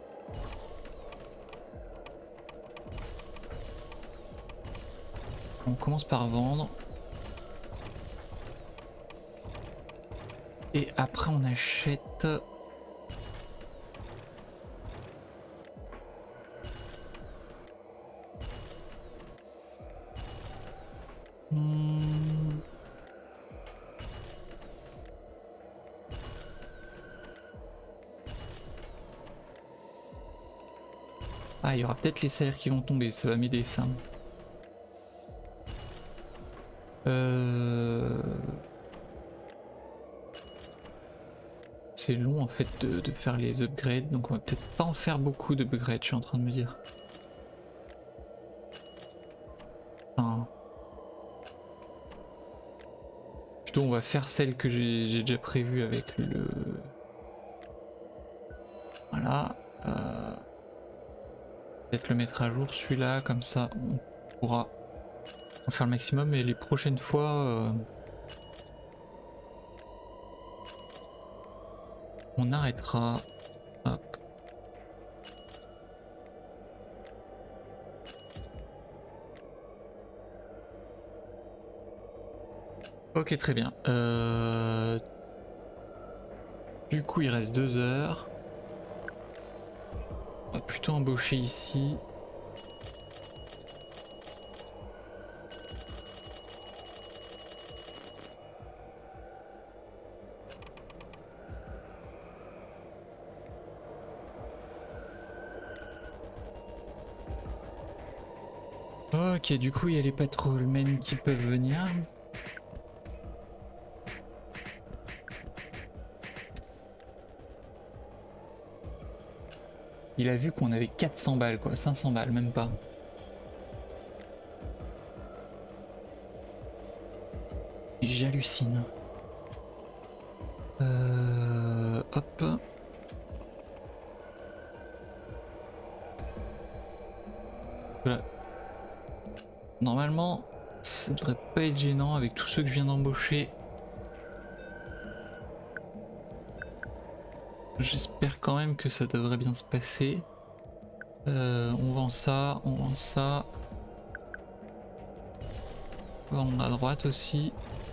On commence par vendre. Et après on achète... Hmm... Ah, il y aura peut-être les salaires qui vont tomber, ça va m'aider ça. Euh... C'est long en fait de, de faire les upgrades, donc on va peut-être pas en faire beaucoup d'upgrades, je suis en train de me dire. Enfin... Plutôt on va faire celle que j'ai déjà prévue avec le... Voilà. Euh... Peut-être le mettre à jour celui-là, comme ça on pourra en faire le maximum et les prochaines fois... Euh... On arrêtera. Hop. Ok, très bien. Euh... Du coup, il reste deux heures. On va plutôt embaucher ici. Ok, du coup, il y a les patrolmen qui peuvent venir. Il a vu qu'on avait quatre cents balles, quoi, cinq cents balles, même pas. J'hallucine. Euh... Hop. Voilà. Normalement, ça devrait pas être gênant avec tous ceux que je viens d'embaucher. J'espère quand même que ça devrait bien se passer. Euh, on vend ça, on vend ça. On vend à droite aussi.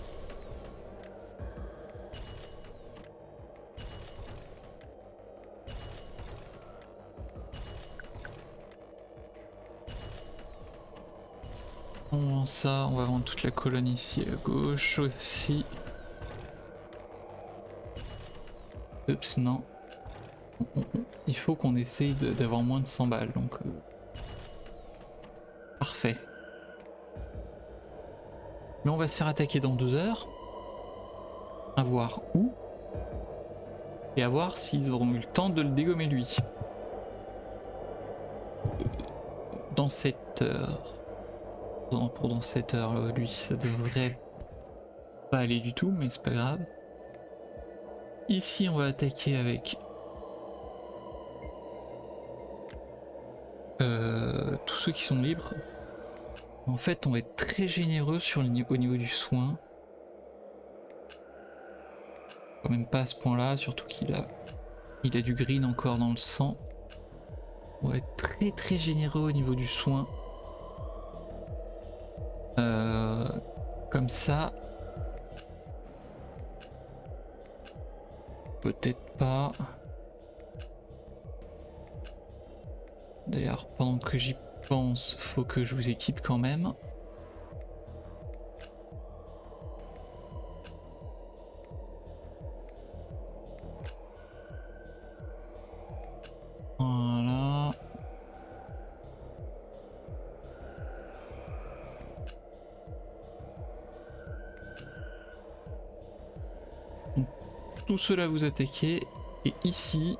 On vend ça, on va vendre toute la colonne ici à gauche aussi. Oups, non. Il faut qu'on essaye d'avoir moins de cent balles, donc... Euh... Parfait. Mais on va se faire attaquer dans deux heures. À voir où. Et à voir s'ils auront eu le temps de le dégommer lui. Dans cette heure. Pour dans cette heure, lui, ça devrait pas aller du tout, mais c'est pas grave. Ici, on va attaquer avec euh, tous ceux qui sont libres. En fait, on va être très généreux sur le niveau, au niveau du soin. Quand même pas à ce point-là, surtout qu'il a, il a du green encore dans le sang. On va être très très généreux au niveau du soin. Euh, comme ça. Peut-être pas. D'ailleurs, pendant que j'y pense, faut que je vous équipe quand même. Voilà. Donc, tout cela vous attaquez. Et ici...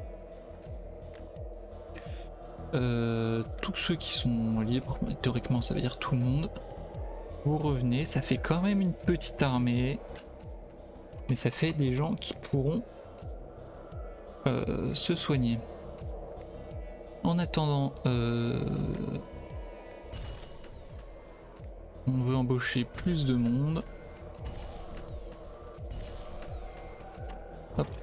Euh, tous ceux qui sont libres, théoriquement ça veut dire tout le monde, vous revenez, ça fait quand même une petite armée, mais ça fait des gens qui pourront euh, se soigner. En attendant, euh, on veut embaucher plus de monde. Hop.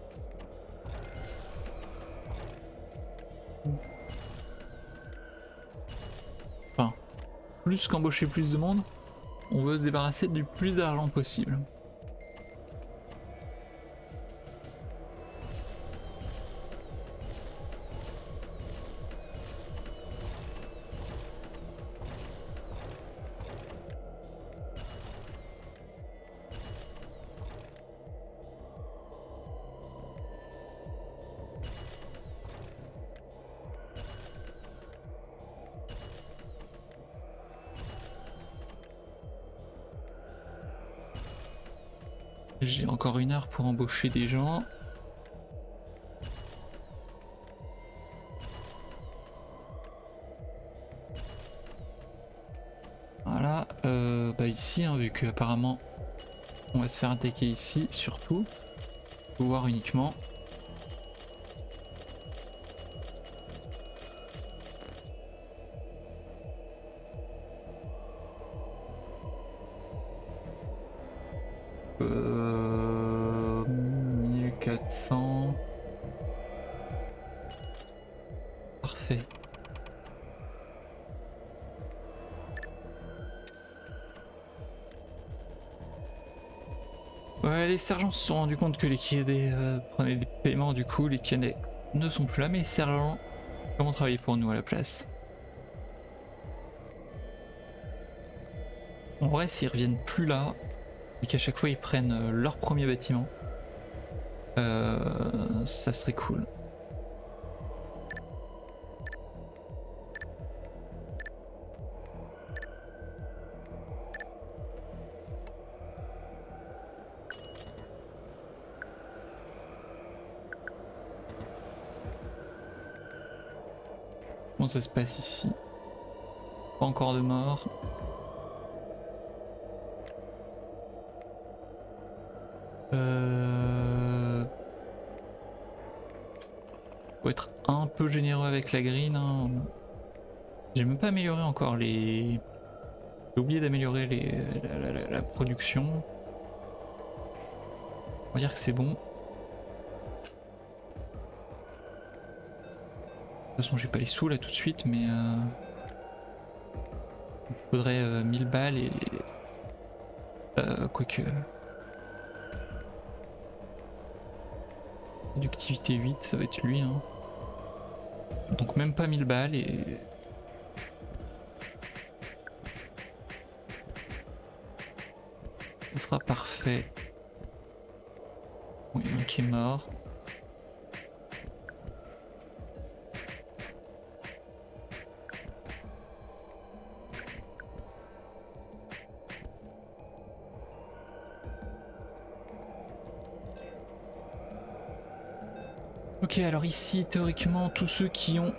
Enfin, plus qu'embaucher plus de monde, on veut se débarrasser du plus d'argent possible. J'ai encore une heure pour embaucher des gens. Voilà, euh, bah ici, hein, vu qu'apparemment on va se faire attaquer ici, surtout, pouvoir uniquement. Euh, mille quatre cents. Parfait. Ouais, les sergents se sont rendus compte que les Kiedés euh, prenaient des paiements, du coup les Kiedés ne sont plus là, mais les sergents comment travailler pour nous à la place. En vrai, s'ils reviennent plus là, et qu'à chaque fois ils prennent euh, leur premier bâtiment, euh, ça serait cool. Comment ça se passe ici? Pas encore de mort. Euh... Faut être un peu généreux avec la green. Hein. J'ai même pas amélioré encore les, J'ai oublié d'améliorer les, la, la, la, la production. On va dire que c'est bon. De toute façon j'ai pas les sous là tout de suite mais euh... il faudrait euh, mille balles et euh, quoique productivité huit ça va être lui hein. Donc même pas mille balles et ça sera parfait. Bon, il y en a un qui est mort. Ok, alors ici, théoriquement, tous ceux qui ont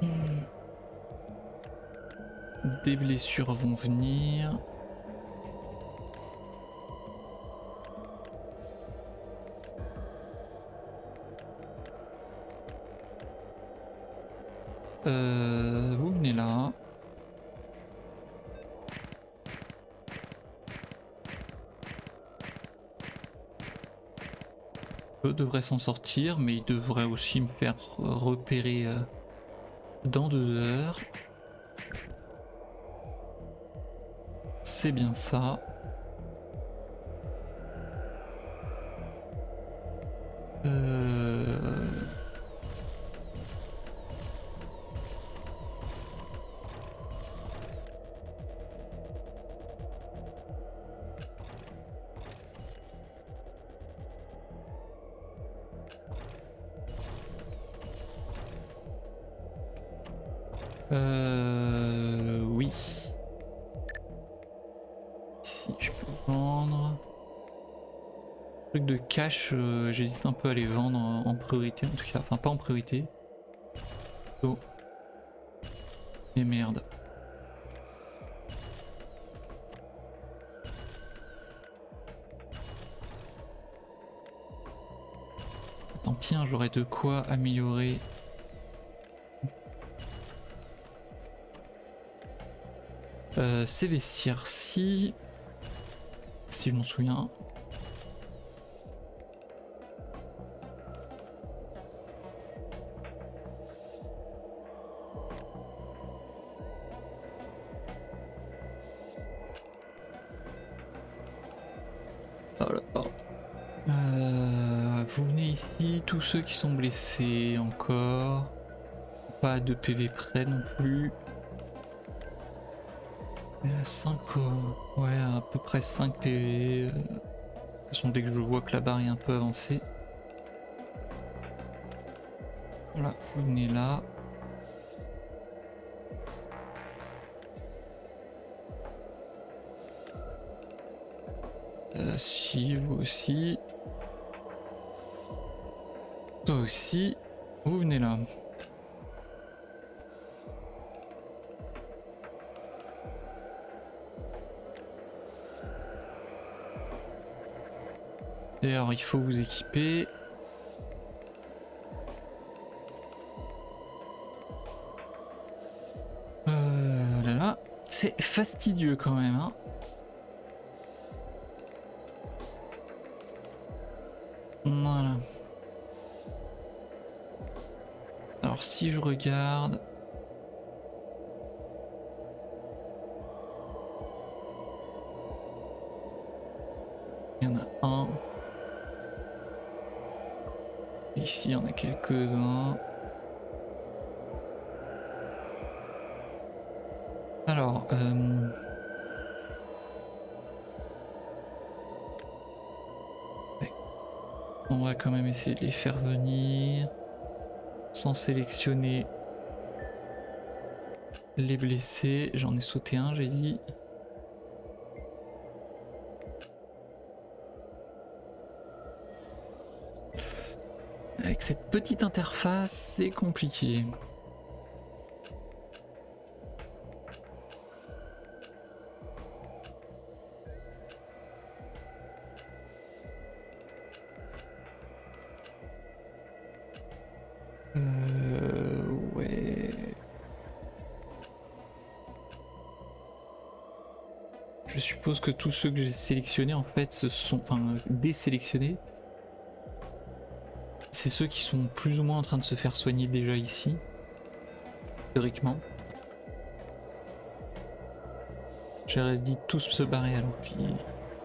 des blessures vont venir. Euh, vous venez là. Eux devraient s'en sortir, mais ils devraient aussi me faire repérer euh, dans deux heures. C'est bien ça. Euh... Euh... Oui. Si je peux vendre. Truc de cash, euh, j'hésite un peu à les vendre en, en priorité en tout cas. Enfin pas en priorité. Oh. Et merde. Tant pis, hein, j'aurais de quoi améliorer. Euh, ces vestiaires-ci, si je m'en souviens. Oh là, pardon. Euh, vous venez ici, tous ceux qui sont blessés encore. Pas de P V près non plus. cinq, euh, ouais, à peu près cinq P V. Euh, de toute façon, dès que je vois que la barre est un peu avancée. Voilà, vous venez là. Euh, si, vous aussi. Toi aussi, vous venez là. D'ailleurs, il faut vous équiper. Euh, là là, c'est fastidieux quand même, hein. Voilà. Alors si je regarde... Il y en a un. Ici, il y en a quelques-uns. Alors, euh... ouais. On va quand même essayer de les faire venir sans sélectionner les blessés. J'en ai sauté un, j'ai dit. Avec cette petite interface, c'est compliqué. Euh, ouais. Je suppose que tous ceux que j'ai sélectionnés en fait se sont, enfin désélectionnés, c'est ceux qui sont plus ou moins en train de se faire soigner déjà ici, théoriquement. J'aurais dit tous se barrer alors qu'ils...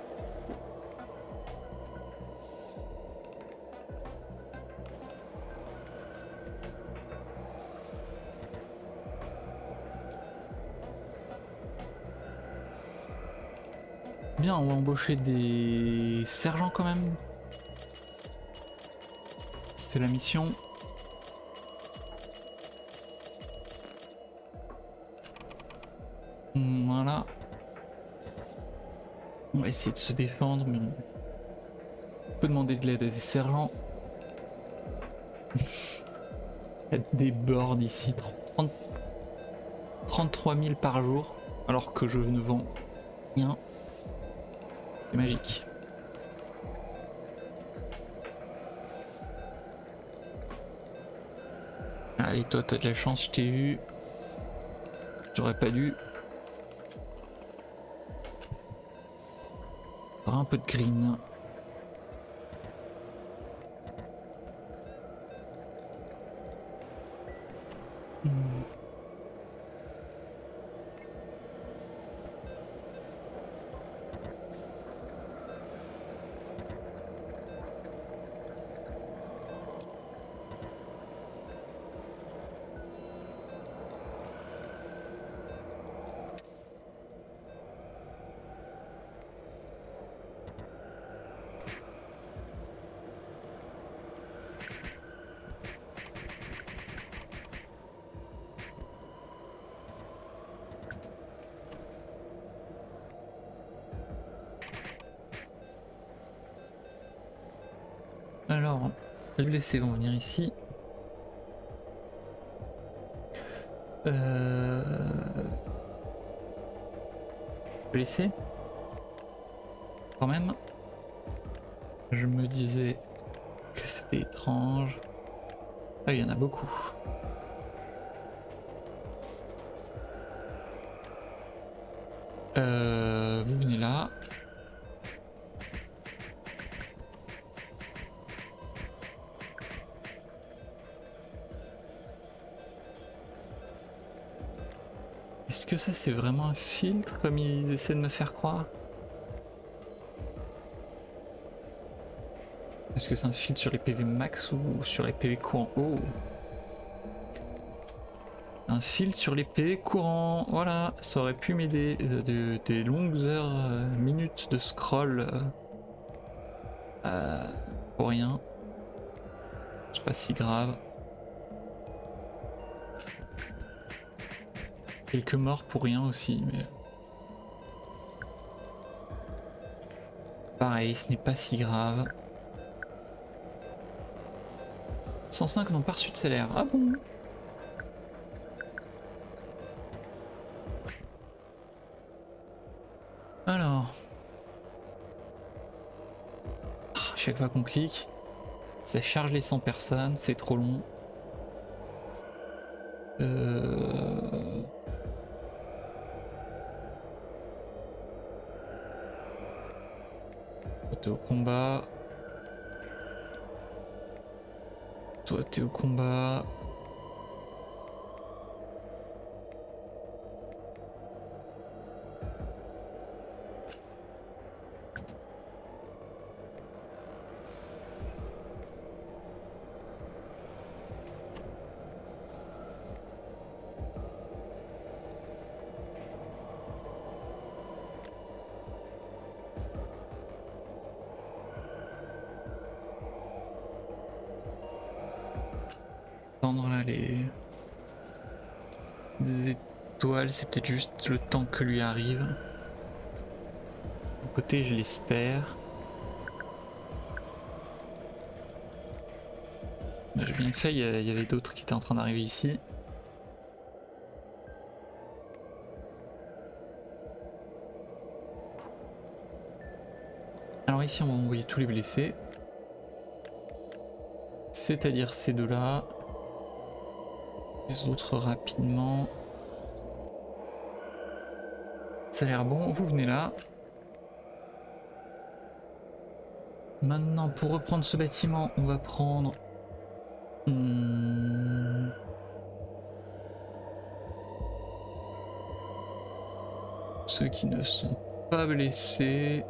Bien, on va embaucher des sergents quand même. C'était la mission. Voilà. On va essayer de se défendre, mais on peut demander de l'aide à des sergents. Il y a des boards ici, trente, trente-trois mille par jour, alors que je ne vends rien. C'est magique. Allez, toi, t'as de la chance, je t'ai eu. J'aurais pas dû. Un peu de green. Hmm. Alors, les blessés vont venir ici. Euh... Blessés quand même. Je me disais que c'était étrange. Ah, il y en a beaucoup. Euh, vous venez là. Est-ce que ça c'est vraiment un filtre comme ils essaient de me faire croire? Est-ce que c'est un filtre sur les P V max ou sur les P V courants? Oh, un filtre sur les P V courants, voilà, ça aurait pu m'aider. Euh, de, des longues heures, euh, minutes de scroll euh, euh, pour rien. C'est pas si grave. Quelques morts pour rien aussi, mais... Pareil, ce n'est pas si grave. cent cinq n'ont pas reçu de salaire. Ah bon? Alors... Chaque fois qu'on clique, ça charge les cent personnes, c'est trop long. Euh... T'es au combat. Toi t'es au combat. Là, les... les étoiles, c'est peut-être juste le temps que lui arrive. De côté, je l'espère. Bah, j'ai bien fait, il y, y avait d'autres qui étaient en train d'arriver ici. Alors ici, on va envoyer tous les blessés. C'est-à-dire ces deux-là. Les autres rapidement. ça a l'air bon, vous venez là. Maintenant, pour reprendre ce bâtiment, on va prendre... Hmm... Ceux qui ne sont pas blessés...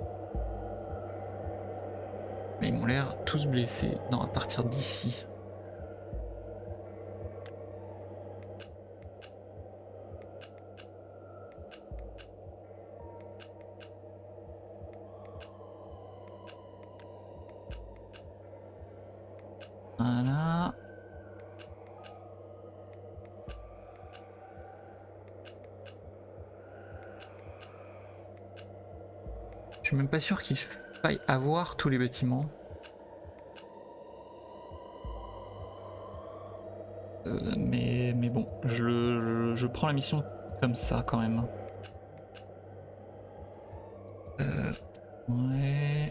Mais ils m'ont l'air tous blessés. Non, à partir d'ici. Voilà. Je suis même pas sûr qu'il faille avoir tous les bâtiments. Euh, mais, mais bon, je, je, je prends la mission comme ça quand même. Euh, ouais.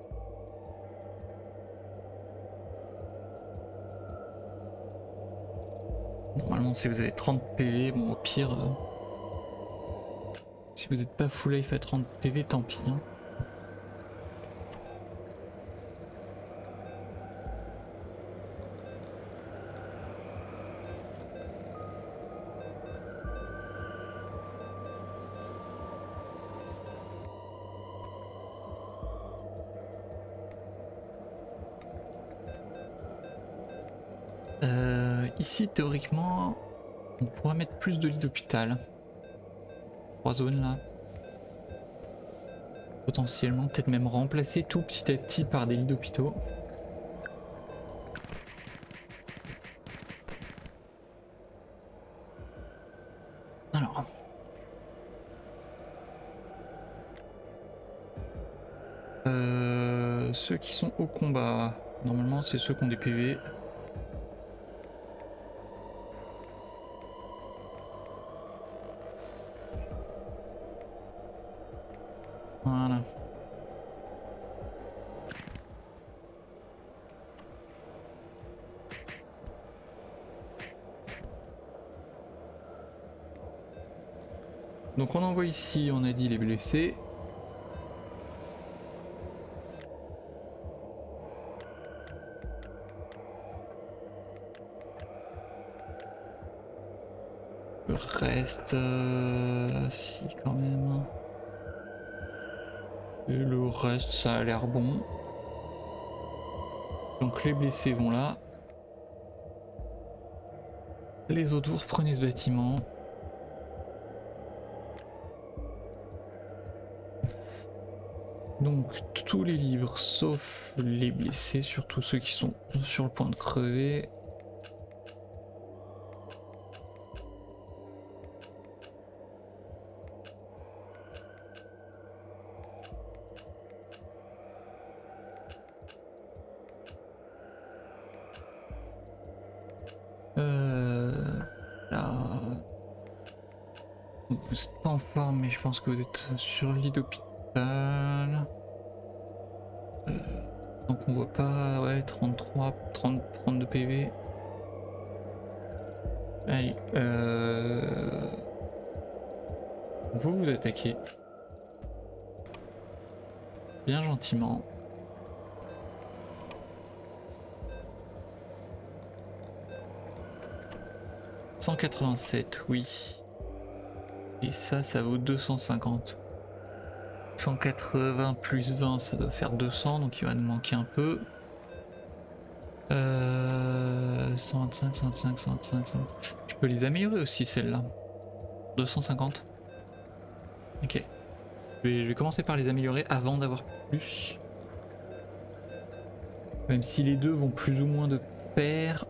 Normalement, si vous avez trente P V, bon, au pire, euh, si vous n'êtes pas full life à trente P V, tant pis. Hein. Euh, ici, théoriquement, on pourrait mettre plus de lits d'hôpital. Trois zones là. Potentiellement, peut-être même remplacer tout petit à petit par des lits d'hôpitaux. Alors. Euh, ceux qui sont au combat, normalement c'est ceux qui ont des P V. Voilà. Donc on envoie ici, on a dit les blessés. Le reste, euh, si quand même. Et le reste, ça a l'air bon. Donc les blessés vont là. Les autres, vous reprenez ce bâtiment. Donc tous les livres sauf les blessés, surtout ceux qui sont sur le point de crever. Euh, là, vous n'êtes pas en forme, mais je pense que vous êtes sur le lit d'hôpital. Euh, donc on voit pas, ouais, trente-trois, trente, trente-deux P V. Allez, euh... vous vous attaquez. Bien gentiment. cent quatre-vingt-sept, oui. Et ça, ça vaut deux cent cinquante. cent quatre-vingts plus vingt, ça doit faire deux cents, donc il va nous manquer un peu. Euh, cent vingt-cinq, cent vingt-cinq, cent vingt-cinq, cent vingt-cinq. Je peux les améliorer aussi, celles-là. deux cent cinquante. Ok. Je vais, je vais commencer par les améliorer avant d'avoir plus. Même si les deux vont plus ou moins de pair.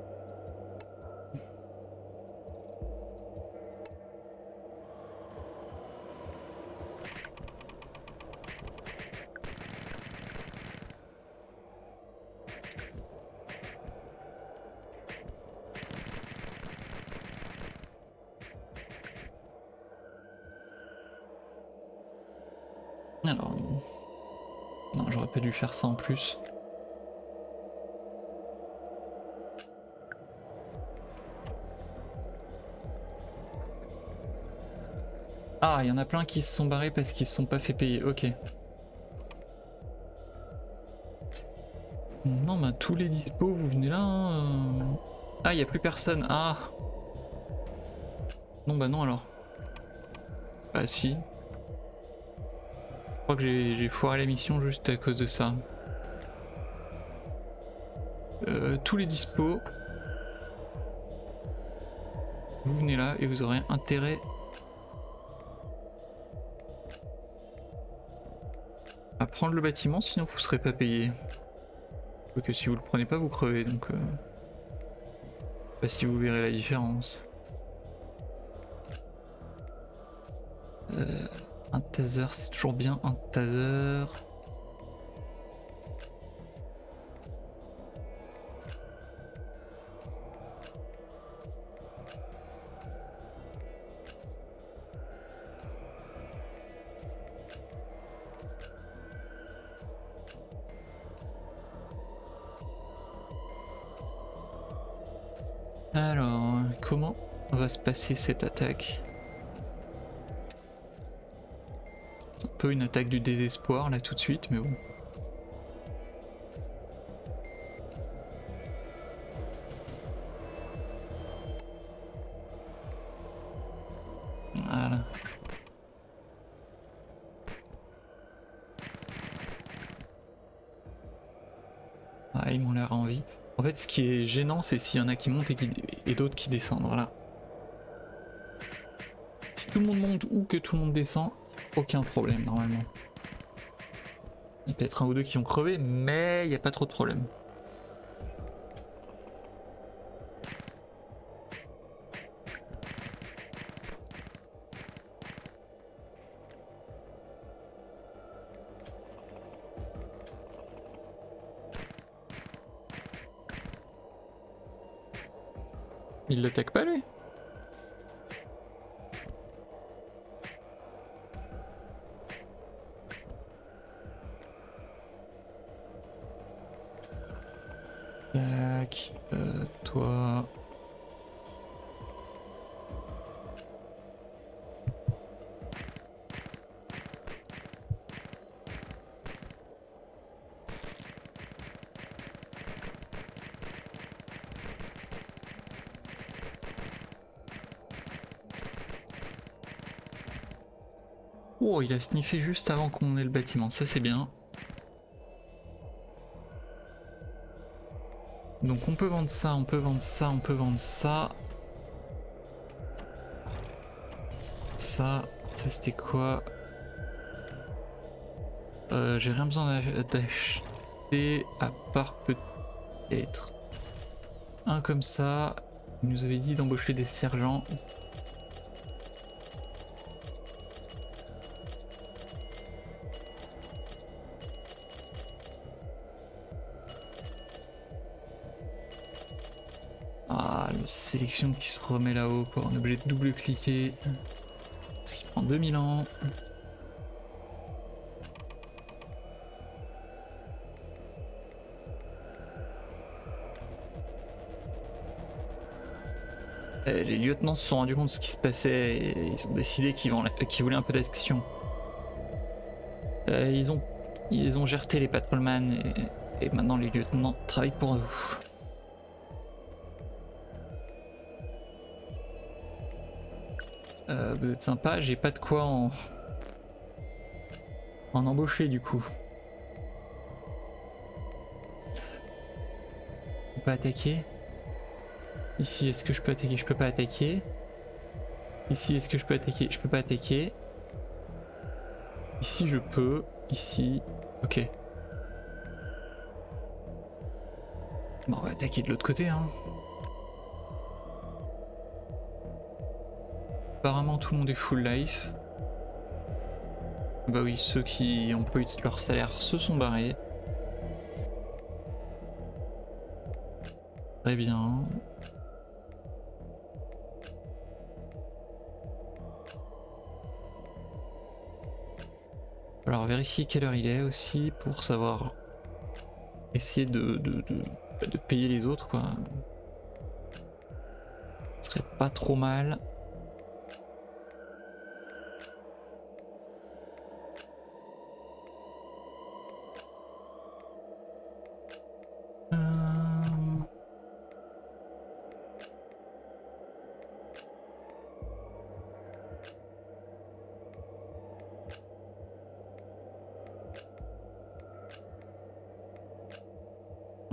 Alors, non, j'aurais pas dû faire ça en plus. Ah, il y en a plein qui se sont barrés parce qu'ils se sont pas fait payer, ok. Non, bah tous les dispos, vous venez là. Hein. Ah, il n'y a plus personne. Ah. Non, bah non alors. Bah si. Je crois que j'ai foiré la mission juste à cause de ça. Euh, tous les dispos. Vous venez là et vous aurez intérêt à prendre le bâtiment, sinon vous serez pas payé. Que si vous le prenez pas, vous crevez, donc euh... pas si vous verrez la différence. Euh, un taser, c'est toujours bien un taser. Alors, comment va se passer cette attaque? C'est un peu une attaque du désespoir là tout de suite, mais bon. Voilà. Ah, ils m'ont l'air envie. En fait, ce qui est gênant, c'est s'il y en a qui montent et, qui... et d'autres qui descendent. Voilà. Si tout le monde monte ou que tout le monde descend, aucun problème normalement. Il y a peut-être un ou deux qui ont crevé, mais il n'y a pas trop de problème. Il l'attaque pas lui? Tac, euh, toi... Oh, il a sniffé juste avant qu'on ait le bâtiment, ça c'est bien. Donc on peut vendre ça, on peut vendre ça, on peut vendre ça. Ça, ça c'était quoi? euh, J'ai rien besoin d'acheter à part peut-être un comme ça. Il nous avait dit d'embaucher des sergents. Ah, le sélection qui se remet là-haut, quoi. On est obligé de double-cliquer. Ce qui prend deux mille ans. Et les lieutenants se sont rendus compte de ce qui se passait et ils ont décidé qu'ils qu'ils voulaient un peu d'action. Euh, ils ont ils ont gerté les patrolman et, et maintenant les lieutenants travaillent pour vous. Euh, vous êtes sympa, j'ai pas de quoi en, en embaucher du coup. On peut attaquer. Ici, est-ce que je peux attaquer? Je peux pas attaquer. Ici, est-ce que je peux attaquer? Je peux pas attaquer. Ici, je peux. Ici, ok. Bon, on va attaquer de l'autre côté, hein. Apparemment, tout le monde est full life. Bah oui, ceux qui ont pas eu leur salaire se sont barrés. Très bien. Alors vérifier quelle heure il est aussi pour savoir essayer de, de, de, de payer les autres quoi. Ce serait pas trop mal.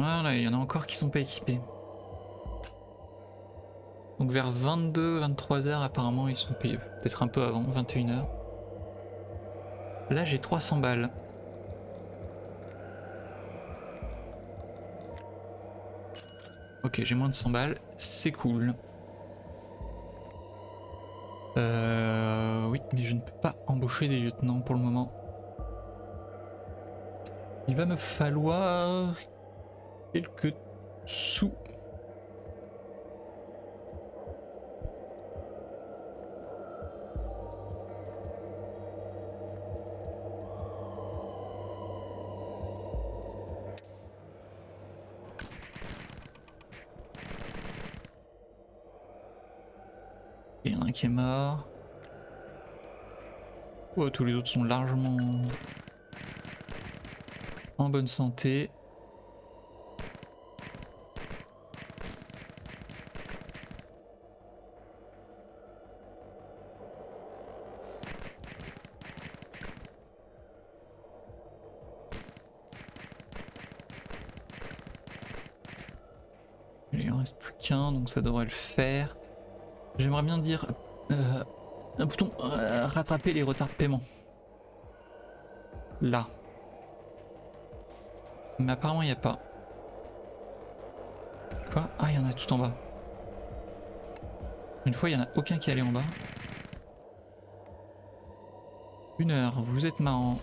Voilà, il y en a encore qui sont pas équipés. Donc vers vingt-deux vingt-trois heures apparemment ils sont payés. Peut-être un peu avant, vingt et une heures. Là j'ai trois cents balles. Ok, j'ai moins de cent balles, c'est cool. Euh, oui, mais je ne peux pas embaucher des lieutenants pour le moment. Il va me falloir quelques sous. Il y en a un qui est mort. Oh, tous les autres sont largement en bonne santé. Il en reste plus qu'un, donc ça devrait le faire. J'aimerais bien dire euh, un bouton euh, rattraper les retards de paiement. Là. Mais apparemment il n'y a pas. Quoi? Ah, il y en a tout en bas. Une fois il n'y en a aucun qui allait en bas. Une heure, vous êtes marrant.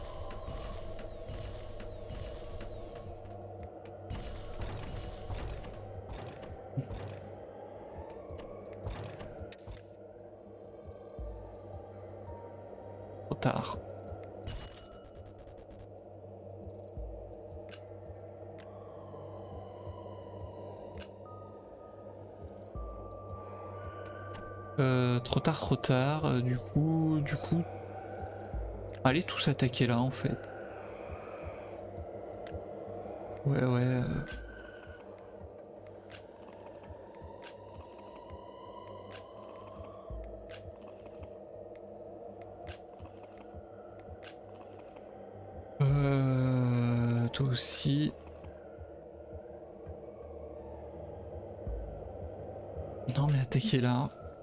Trop tard. Euh, trop tard, trop tard. Euh, du coup, du coup, allez tous attaquer là en fait. Ouais, ouais. Euh... Euh, toi aussi. Non mais attaquez là.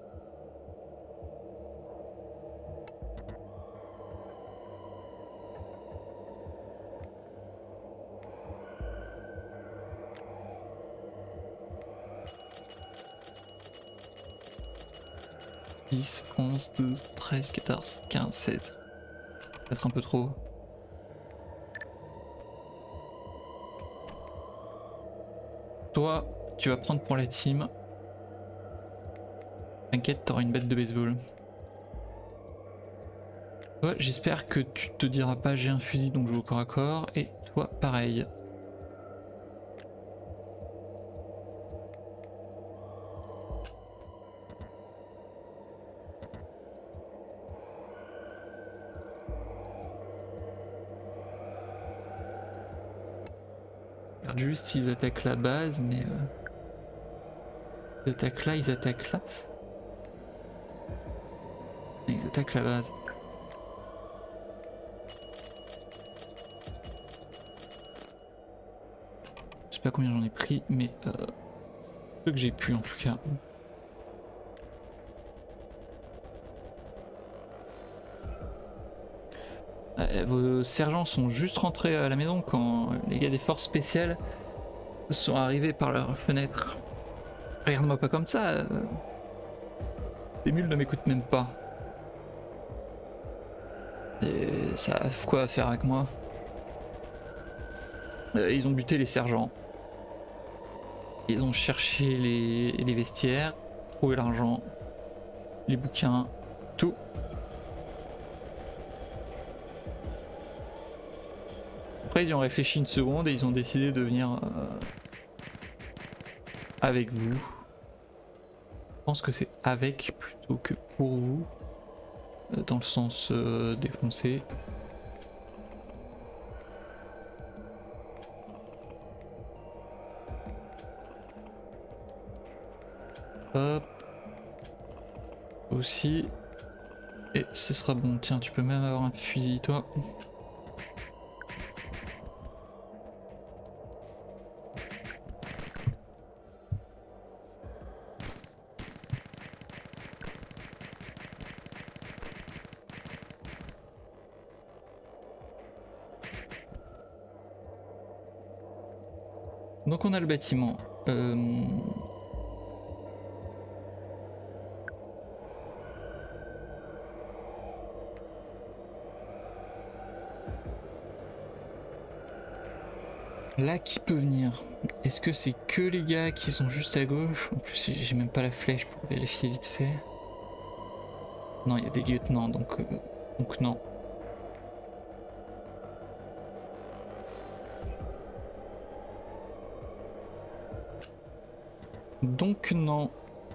dix, onze, douze, treize, quatorze, quinze, seize. Peut-être un peu trop. Toi, tu vas prendre pour la team. T'inquiète, t'auras une bête de baseball. Toi, j'espère que tu te diras pas j'ai un fusil donc je joue au corps à corps. Et toi, pareil. Regarde juste s'ils attaquent la base, mais... Euh... Ils attaquent là, ils attaquent là. Ils attaquent la base. Je sais pas combien j'en ai pris, mais euh, ce que j'ai pu en tout cas. Euh, vos sergents sont juste rentrés à la maison quand les gars des forces spéciales sont arrivés par leur fenêtre. Regarde-moi pas comme ça. Euh... Les mules ne m'écoutent même pas. Et ça a quoi à faire avec moi? euh, Ils ont buté les sergents. Ils ont cherché les, les vestiaires, trouvé l'argent, les bouquins, tout. Après ils ont réfléchi une seconde et ils ont décidé de venir euh, avec vous. Je pense que c'est avec plutôt que pour vous, euh, dans le sens euh, défoncé. Hop. Aussi. Et ce sera bon. Tiens, tu peux même avoir un fusil, toi. Donc on a le bâtiment. Euh... Là, qui peut venir? Est-ce que c'est que les gars qui sont juste à gauche? En plus, j'ai même pas la flèche pour vérifier vite fait. Non, il y a des lieutenants, donc, euh, donc non. Donc non.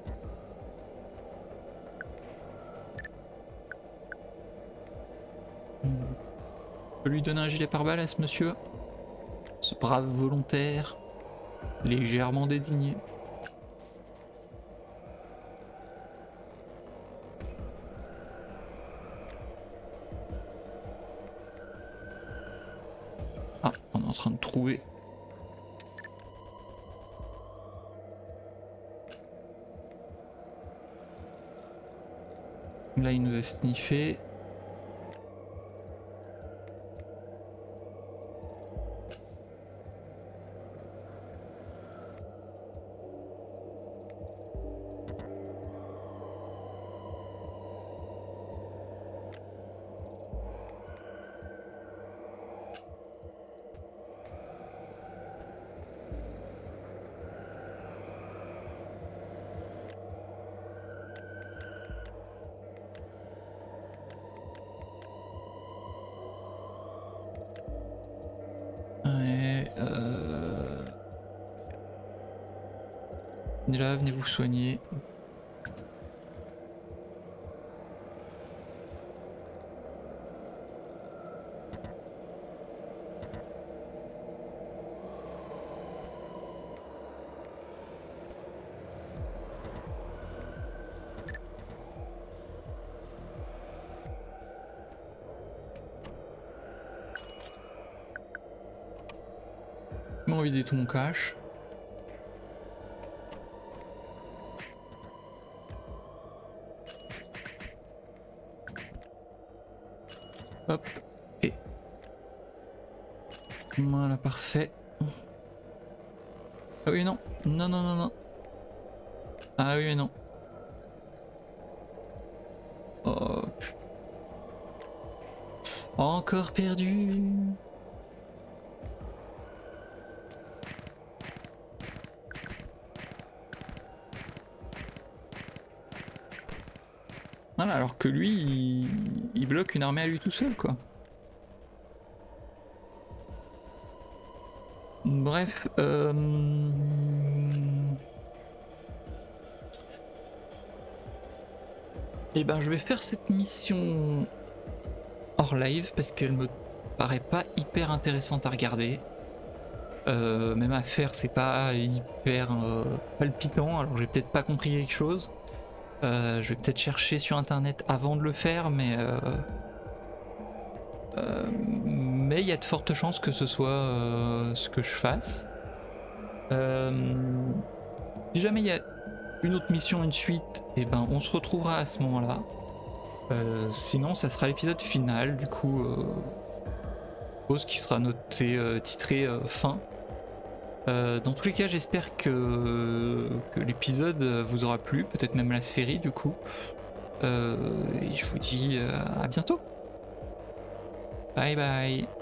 On peut lui donner un gilet pare-balles à ce monsieur? Ce brave volontaire, légèrement dédigné. Ah, on est en train de trouver. Là, il nous a sniffé. Ouais, euh... venez là, venez vous soigner. Je vais vider tout mon cash. Hop, et voilà, parfait. Ah oui, non, non, non, non, non. Ah oui, mais non. Hop. Encore perdu. Voilà, alors que lui, il, il bloque une armée à lui tout seul, quoi. Bref, euh... et ben je vais faire cette mission hors live parce qu'elle me paraît pas hyper intéressante à regarder. Euh, même à faire, c'est pas hyper euh, palpitant, alors j'ai peut-être pas compris quelque chose. Euh, je vais peut-être chercher sur internet avant de le faire, mais euh, euh, mais il y a de fortes chances que ce soit euh, ce que je fasse. Euh, si jamais il y a une autre mission, une suite, et ben on se retrouvera à ce moment-là. Euh, sinon, ça sera l'épisode final, du coup, euh, pause qui sera noté, euh, titré euh, fin. Euh, dans tous les cas, j'espère que, que l'épisode vous aura plu, peut-être même la série du coup. Euh, et je vous dis euh, à bientôt. Bye bye.